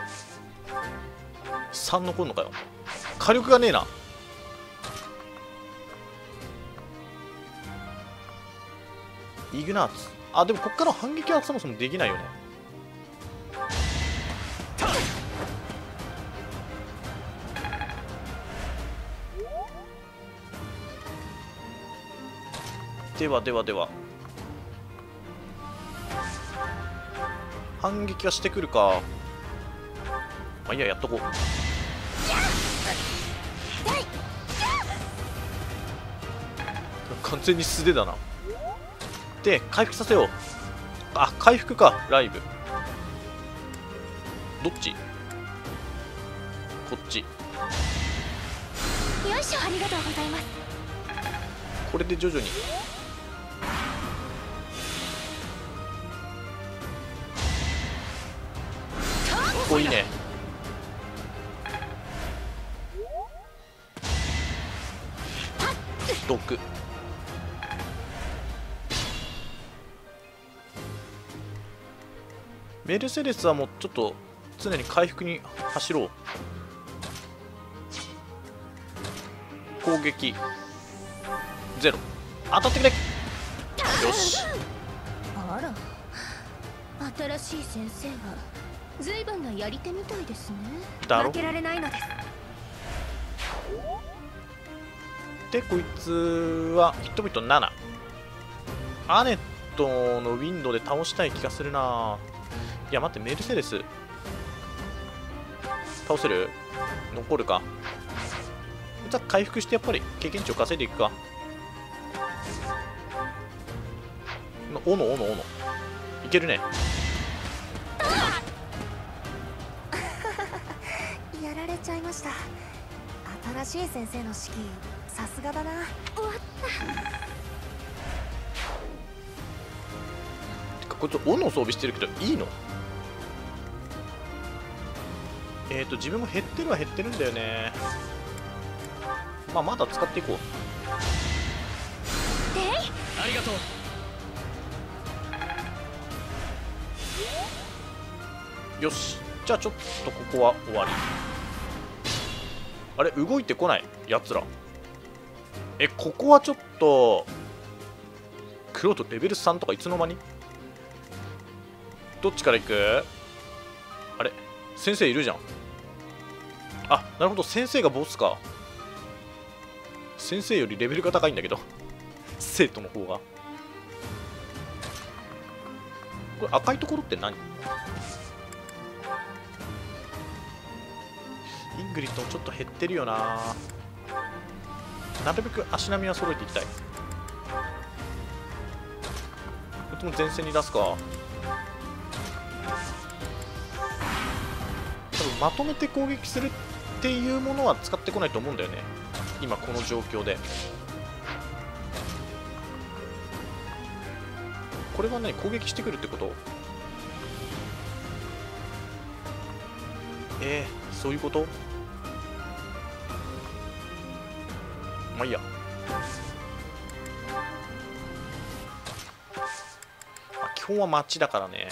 さん残んのかよ。火力がねえな。イグナーツ。あ、でもこっから反撃はそもそもできないよね。ではではでは反撃はしてくるか。まあいいや、やっとこう。完全に素手だな。で回復させよう。あ、回復か。ライブどっち？こっち。 よいしょ、ありがとうございます。 これで徐々にお、いいね。毒メルセデスはもうちょっと常に回復に走ろう。攻撃ゼロ。当たってくれ。よし。 あら、新しい先生は随分なやり手みたいですね。 だろ。 負けられないのです。 でこいつはヒットビットなな。アネットのウィンドウで倒したい気がするな。いや待って、メルセデス倒せる？残るか。じゃあ回復してやっぱり経験値を稼いでいくか。おのおのおのいけるね。 やられちゃいました。新しい先生の指揮さすがだな。終わった。 てかこいつ斧装備してるけどいいの？えっと自分も減ってるは減ってるんだよね。まあまだ使っていこう。 でいありがとう。 よし、じゃあちょっとここは終わり。あれ動いてこないやつら。えここはちょっとクロートレベルさんとかいつの間に。どっちから行く？あれ先生いるじゃん。あ、なるほど、先生がボスか。先生よりレベルが高いんだけど生徒の方が。これ赤いところって何？イングリッドちょっと減ってるよな。なるべく足並みは揃えていきたい。こっちも前線に出すか。多分まとめて攻撃するっていうものは使ってこないと思うんだよね、今この状況で。これは何、攻撃してくるってこと？えー、そういうこと？まあいいや。まあ、基本は街だからね。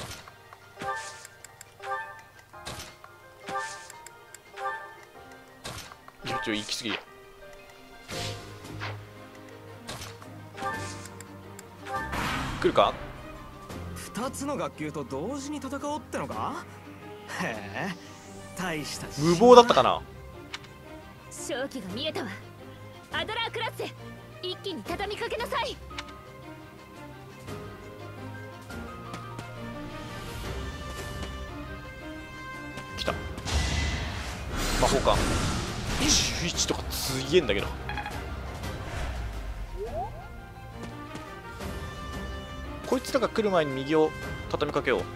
いやちょ行き過ぎや。来るか？ 二つの学級と同時に戦おうってのか？へえ、大した無謀だったかな。 勝機が見えたわ。アドラークラッセ、一気に畳みかけなさい。 来た。魔法か。じゅういちとかすげえんだけど。こいつらが来る前に右を畳みかけよう。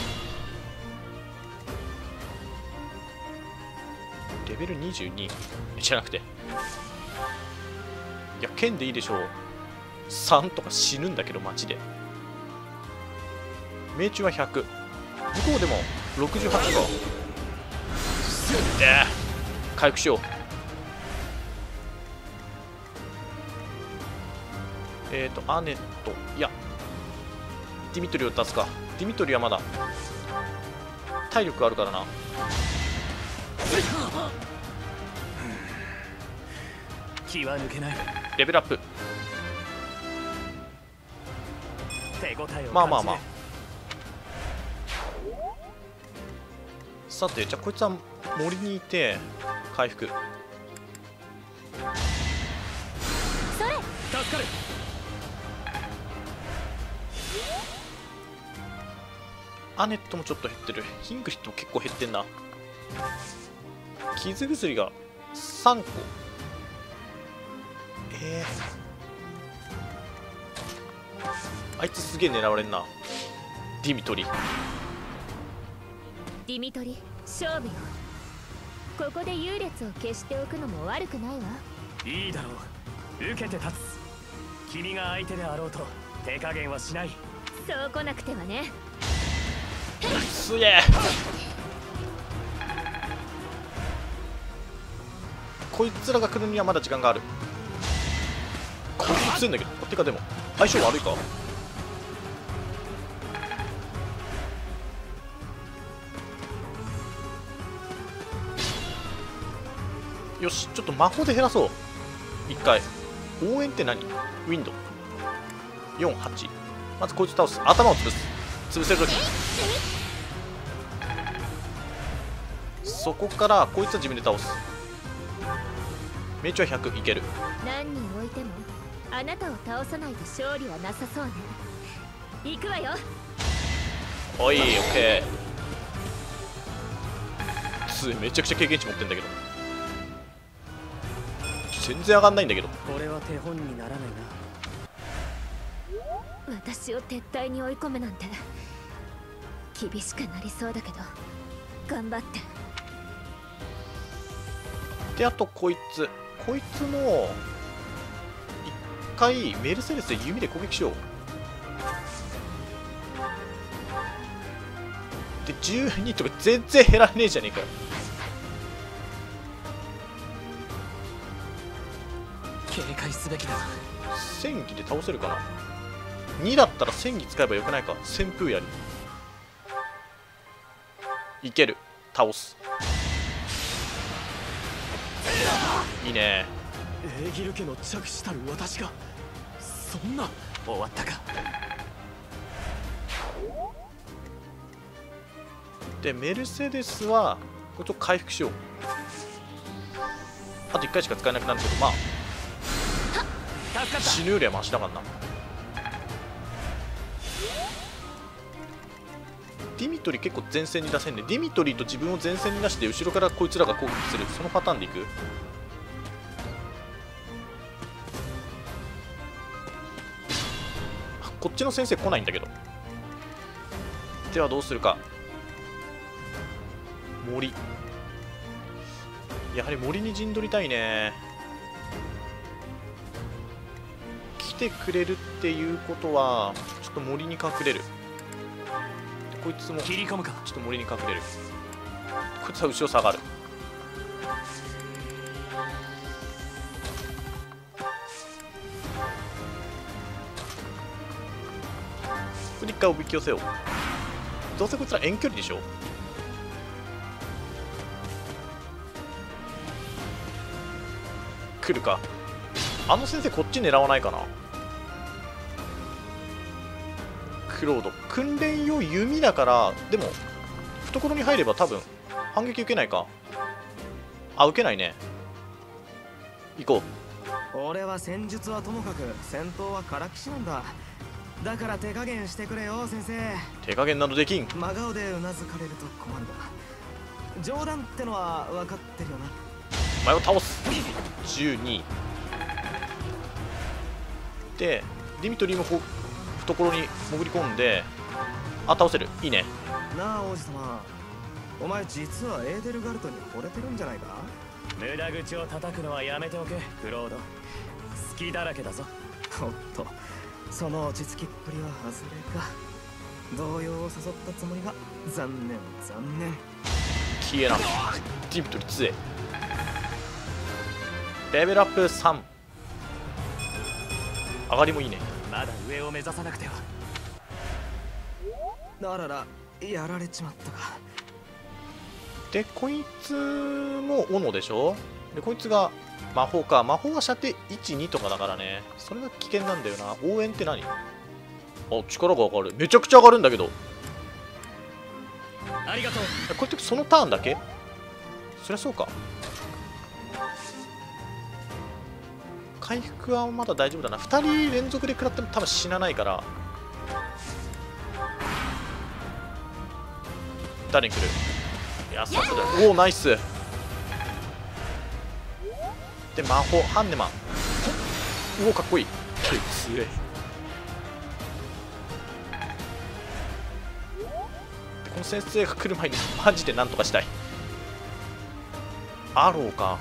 レベルにじゅうにじゃなくて、いや剣でいいでしょう。さんとか死ぬんだけどマジで。命中はひゃく、向こうでもろくじゅうはちか。えー、回復しよう。えっ、ー、とアネット、いやディミトリを出すか。ディミトリはまだ体力あるからな。 気は抜けない。 レベルアップ。 手応えを。 まあまあまあ。さてじゃあこいつは森にいて回復。 それ助かる。 アネットもちょっと減ってる。ヒングリッドも結構減ってんな。傷薬がさんこ。えー、あいつすげえ狙われんな。ディミトリ。 ディミトリ、勝負よ。ここで優劣を消しておくのも悪くないわ。 いいだろう、受けて立つ。君が相手であろうと手加減はしない。 そう来なくてはね。 すげえ。こいつらが来るにはまだ時間がある。こいつ強いんだけど。てかでも相性悪いか。よし、ちょっと魔法で減らそう。一回応援って何？ウィンドよん、はち。まずこいつ倒す。頭を潰す。潰せるときそこからこいつは自分で倒す。命中はひゃくいける。 何人置いてもあなたを倒さないと勝利はなさそうね。行くわよ。 おい、オッケー。つめちゃくちゃ経験値持ってんだけど全然上がんないんだけど。 これは手本にならないな。私を撤退に追い込むなんて厳しくなりそうだけど頑張って。 で、あとこいつこいつも一回メルセデスで弓で攻撃しよう。でじゅうにとか全然減らねえじゃねえかよ。 警戒すべきだ。 戦技で倒せるかな。にだったら戦技使えばよくないか。旋風槍いける。倒す。いいね。 エーギル家の着手たる私がそんな。 終わったか。 でメルセデスはこれちょっと回復しよう。あといっかいしか使えなくなるけど、まあ死ぬよりはマシだからな。ディミトリ結構前線に出せんね。ディミトリと自分を前線に出して後ろからこいつらが攻撃する、そのパターンでいく。こっちの先生来ないんだけど。ではどうするか。森、やはり森に陣取りたいね。来てくれるっていうことはちょっと森に隠れる。こいつも切り込むか。 ちょっと森に隠れる。こいつは後ろ下がる。これで一回おびき寄せよう。どうせこいつら遠距離でしょ。来るか。あの先生こっち狙わないかな。クロード訓練用弓だから、でも懐に入れば多分反撃受けないか。あ、受けないね。行こう。俺は戦術はともかく戦闘はからきしなんだ。だから手加減してくれよ先生。 手加減などできん。 真顔でうなずかれると困るな。冗談ってのは分かってるよな。 お前を倒す。じゅうにでディミトリーもこ懐に潜り込んで、あ、倒せる。いいね。 なあ王子様、お前実はエーデルガルトに惚れてるんじゃないか。 無駄口を叩くのはやめておけクロード。好きだらけだぞ。 おっと、その落ち着きっぷりは外れか。動揺を誘ったつもりが残念残念。 消えな。ディミトリー強え。レベルアップさん。上がりもいいね。 まだ上を目指さなくては。 あらら、やられちまったか。 でこいつも斧でしょ。でこいつが魔法か。魔法は射程いち、にとかだからね、それが危険なんだよな。応援って何。あ、力が上がる。めちゃくちゃ上がるんだけど。 ありがとう。 これってそのターンだけ。そりゃそうか。回復はまだ大丈夫だな。ふたり連続で食らっても多分死なないから。誰に来る。いや、さすが。おお、ナイス。で魔法ハンネマン。うお、かっこいい。強い。でこの先生が来る前にマジでなんとかしたい。アローか。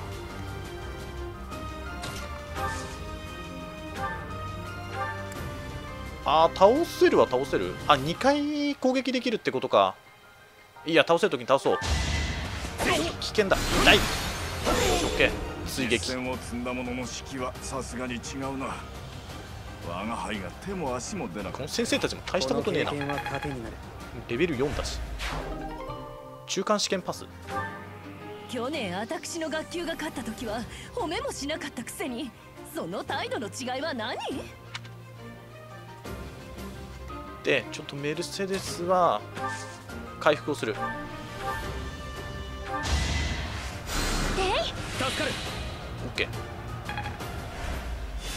あー、倒せるは倒せる。あ、にかい攻撃できるってことか。いや、倒せるときに倒そう。危険だ。痛い。オッケー。追撃。 戦を積んだ者の士気はさすがに違うな。我が輩が手も足も出なく。 この先生たちも大したことねえな。レベルよんだし。中間試験パス。 去年私の学級が勝った時は褒めもしなかったくせに、その態度の違いは何？ でちょっとメルセデスは回復をする。 助かる。 オッケー。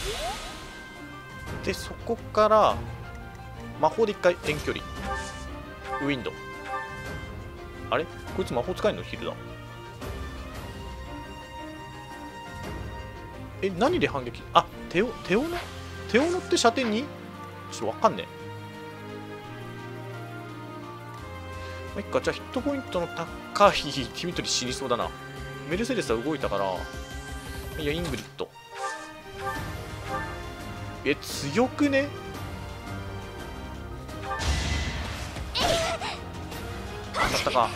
でそこから魔法で一回遠距離ウィンド。あれこいつ魔法使えるの？ヒルだ。え、何で反撃？あ、手を手をの手を乗って射程に？ちょっとわかんねえ。まあ、いっか。じゃあヒットポイントの高いティミトリ死にそうだな。メルセデスは動いたから、いやイングリッド。え、強くね？当たったか。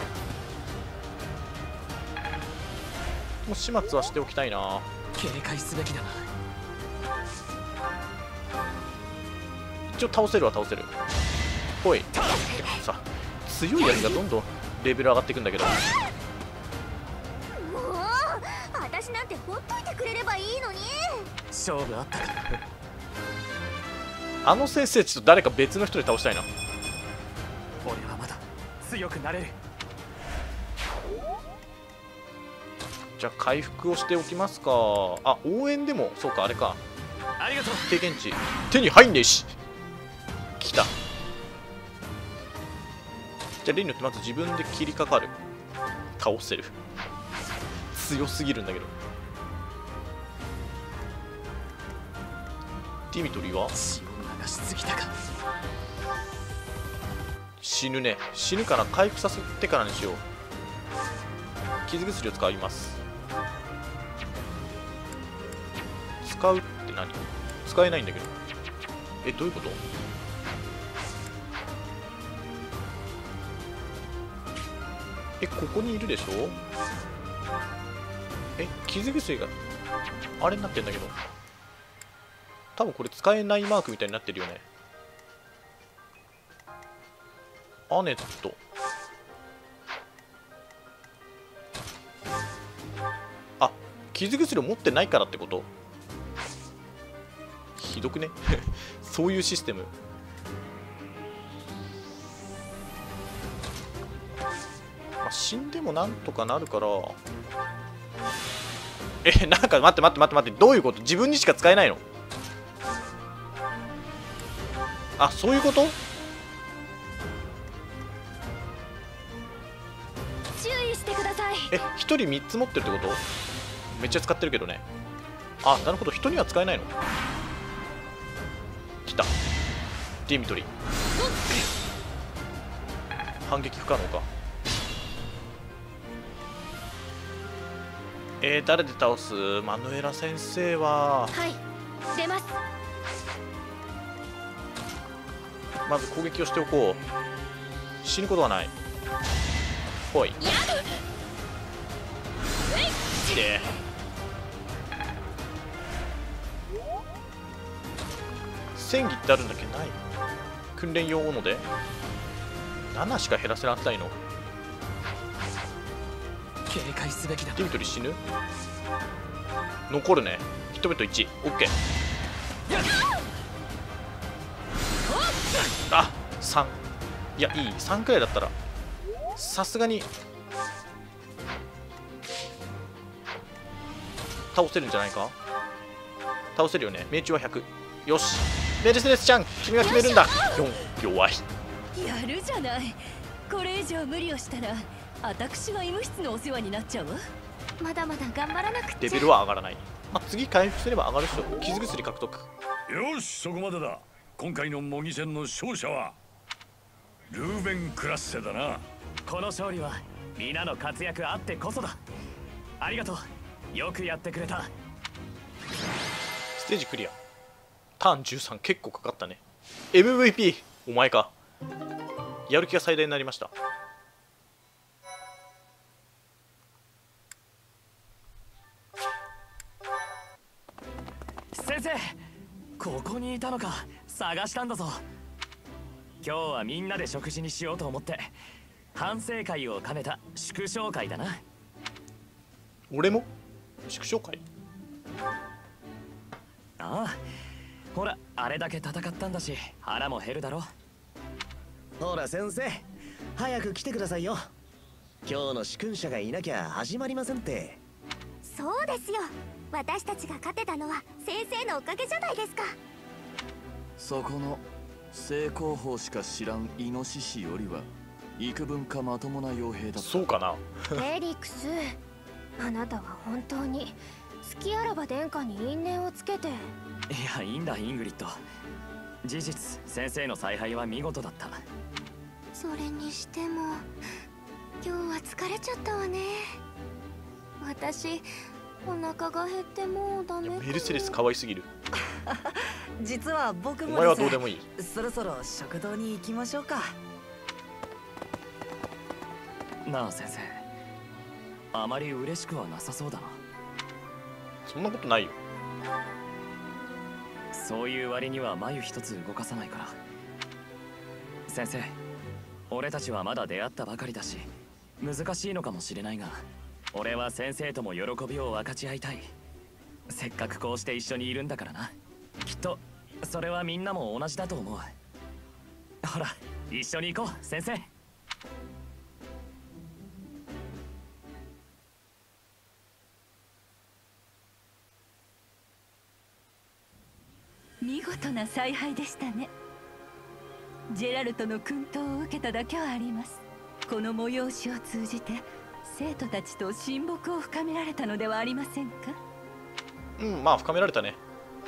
もう始末はしておきたいな。 警戒すべきだな。 一応倒せるは倒せる。ほい。さ強いやつがどんどんレベル上がっていくんだけど。 もう私なんてほっといてくれればいいのに。 勝負あったか。 あの先生ちょっと誰か別の人で倒したいな。 俺はまだ強くなれる。 じゃあ回復をしておきますか。あ、応援でもそうか、あれか。 ありがとう。 経験値手に入んねえし。来た。じゃあ例によってまず自分で切りかかる。倒せる。強すぎるんだけど。ディミトリは血を流しすぎたか。 死ぬね。死ぬから回復させてからにしよう。傷薬を使います。使うって何？使えないんだけど。え、どういうこと？え、ここにいるでしょ？え、傷薬があれになってんだけど。多分これ使えないマークみたいになってるよね。アネット。あ、傷薬を持ってないからってこと？ひどくねそういうシステム。まあ、死んでもなんとかなるから。え、なんか待って待って待って待って、どういうこと？自分にしか使えないの？あ、そういうこと？ 注意してください。 え、ひとりみっつ持ってるってこと？めっちゃ使ってるけどね。あ、なるほど、ひとりは使えないの。来た。ディミトリ。反撃不可能か。えー、誰で倒す？マヌエラ先生は。 はい、出ます。 まず攻撃をしておこう。死ぬことはない。ほい。で戦技ってあるんだっけ？ない。訓練用斧でななしか減らせなくないの？ 警戒すべきだ。 ディミトリ死ぬ？残るね。ヒットベットいち。オッケー。あ、さん。いや、いい。さんくらいだったらさすがに倒せるんじゃないか。倒せるよね。命中はひゃく。よし、メルセデスちゃん、君が決めるんだ。よん。弱い。 やるじゃない。これ以上無理をしたら私が医務室のお世話になっちゃうわ。 まだまだ頑張らなくて。 レベルは上がらない。まあ、次回復すれば上がるっしょ。傷薬獲得。 よし、そこまでだ。今回の模擬戦の勝者はルーベン・クラッセだな。 この勝利は皆の活躍あってこそだ。ありがとう。よくやってくれた。 ステージクリア。ターンじゅうさん。結構かかったね。 エムブイピー お前か。やる気が最大になりました。 先生、ここにいたのか。探したんだぞ。今日はみんなで食事にしようと思って。反省会を兼ねた祝勝会だな。 俺も祝勝会？ ああ、ほら、あれだけ戦ったんだし腹も減るだろ。 ほら先生、早く来てくださいよ。今日の主君者がいなきゃ始まりませんって。 そうですよ。 私たちが勝てたのは先生のおかげじゃないですか。 そこの正攻法しか知らんイノシシよりは幾分かまともな傭兵だった。 そうかなフェリクス、あなたは本当にスキアラバ殿下に因縁をつけて。 いや、いいんだイングリッド。事実先生の采配は見事だった。 それにしても今日は疲れちゃったわね。私お腹が減ってもうダメかも。 メルセデス可愛すぎる。 実は僕もお前はどうでもいい。 そろそろ食堂に行きましょうか。 なあ先生、あまり嬉しくはなさそうだな。 そんなことないよ。 そういう割には眉一つ動かさないから。先生、俺たちはまだ出会ったばかりだし難しいのかもしれないが、俺は先生とも喜びを分かち合いたい。せっかくこうして一緒にいるんだからな。きっとそれはみんなも同じだと思う。ほら一緒に行こう先生。 見事な采配でしたね。ジェラルトの薫陶を受けただけはあります。この催しを通じて生徒たちと親睦を深められたのではありませんか。 うん、まあ深められたね。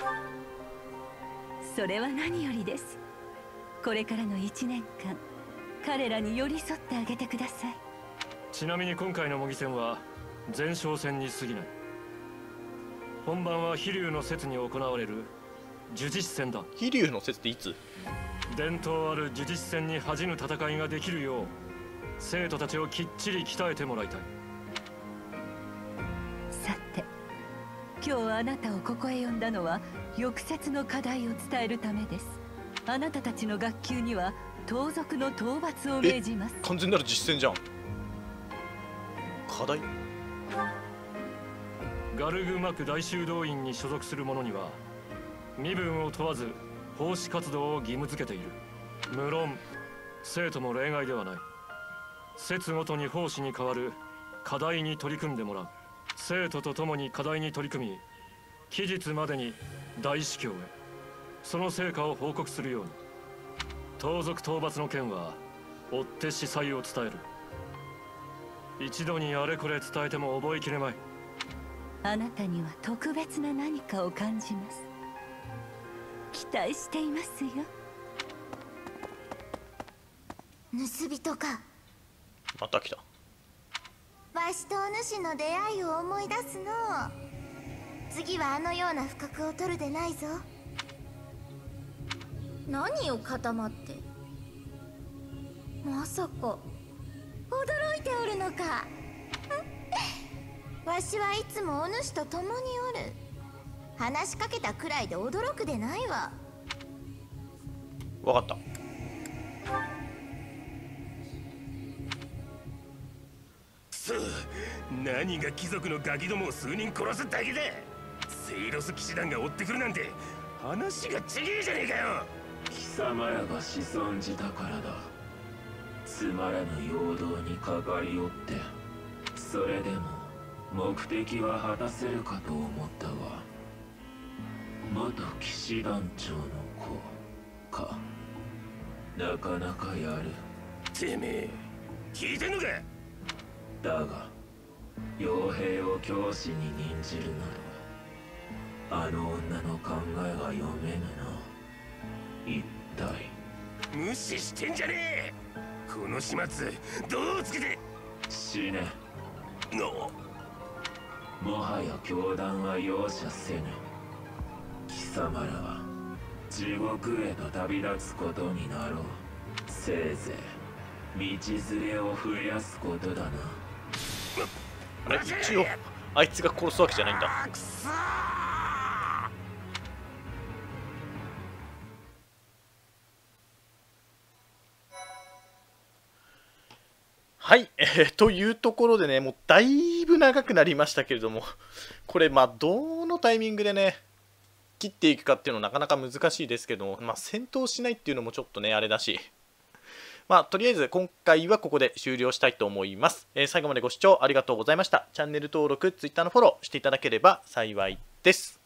それは何よりです。これからのいちねんかん彼らに寄り添ってあげてください。 ちなみに今回の模擬戦は前哨戦に過ぎない。本番は飛龍の節に行われる呪実戦だ。 飛龍の節っていつ？ 伝統ある呪実戦に恥じぬ戦いができるよう生徒たちをきっちり鍛えてもらいたい。 さて、今日あなたをここへ呼んだのは翌節の課題を伝えるためです。あなたたちの学級には盗賊の討伐を命じます。 完全なる実戦じゃん。課題？ ガルグマク大修道院に所属する者には身分を問わず奉仕活動を義務付けている。無論生徒も例外ではない。節ごとに奉仕に代わる課題に取り組んでもらう。生徒と共に課題に取り組み期日までに大司教へその成果を報告するように。盗賊討伐の件は追って司祭を伝える。一度にあれこれ伝えても覚えきれまい。 あなたには特別な何かを感じます。期待していますよ。 盗人か。 また来た。 わしとお主の出会いを思い出すの。次はあのような不覚を取るでないぞ。何を固まって。まさか驚いておるのか。わしはいつもお主と共におる。話しかけたくらいで驚くでないわ。 わかった。 そう、何が貴族のガキどもを数人殺すだけだ。セイロス騎士団が追ってくるなんて話がちげえじゃねえかよ。 貴様らが子孫じたからだ。つまらぬ陽動にかかりおって、それでも目的は果たせるかと思ったわ。元騎士団長の子か。なかなかやる。 てめえ聞いてんのか。 だが傭兵を教師に任じるなどあの女の考えが読めぬな。一体無視してんじゃねえ。この始末どうつけて。 死ね。 のもはや教団は容赦せぬ。貴様らは地獄へと旅立つことになろう。せいぜい道連れを増やすことだな。 あれ一応あいつが殺すわけじゃないんだ。はい、えー、というところでね、もうだいぶ長くなりましたけれども、これまあどのタイミングでね切っていくかっていうのはなかなか難しいですけども、まあ戦闘しないっていうのもちょっとねあれだし、 まあ、とりあえず今回はここで終了したいと思います。えー、最後までご視聴ありがとうございました。チャンネル登録、Twitter のフォローしていただければ幸いです。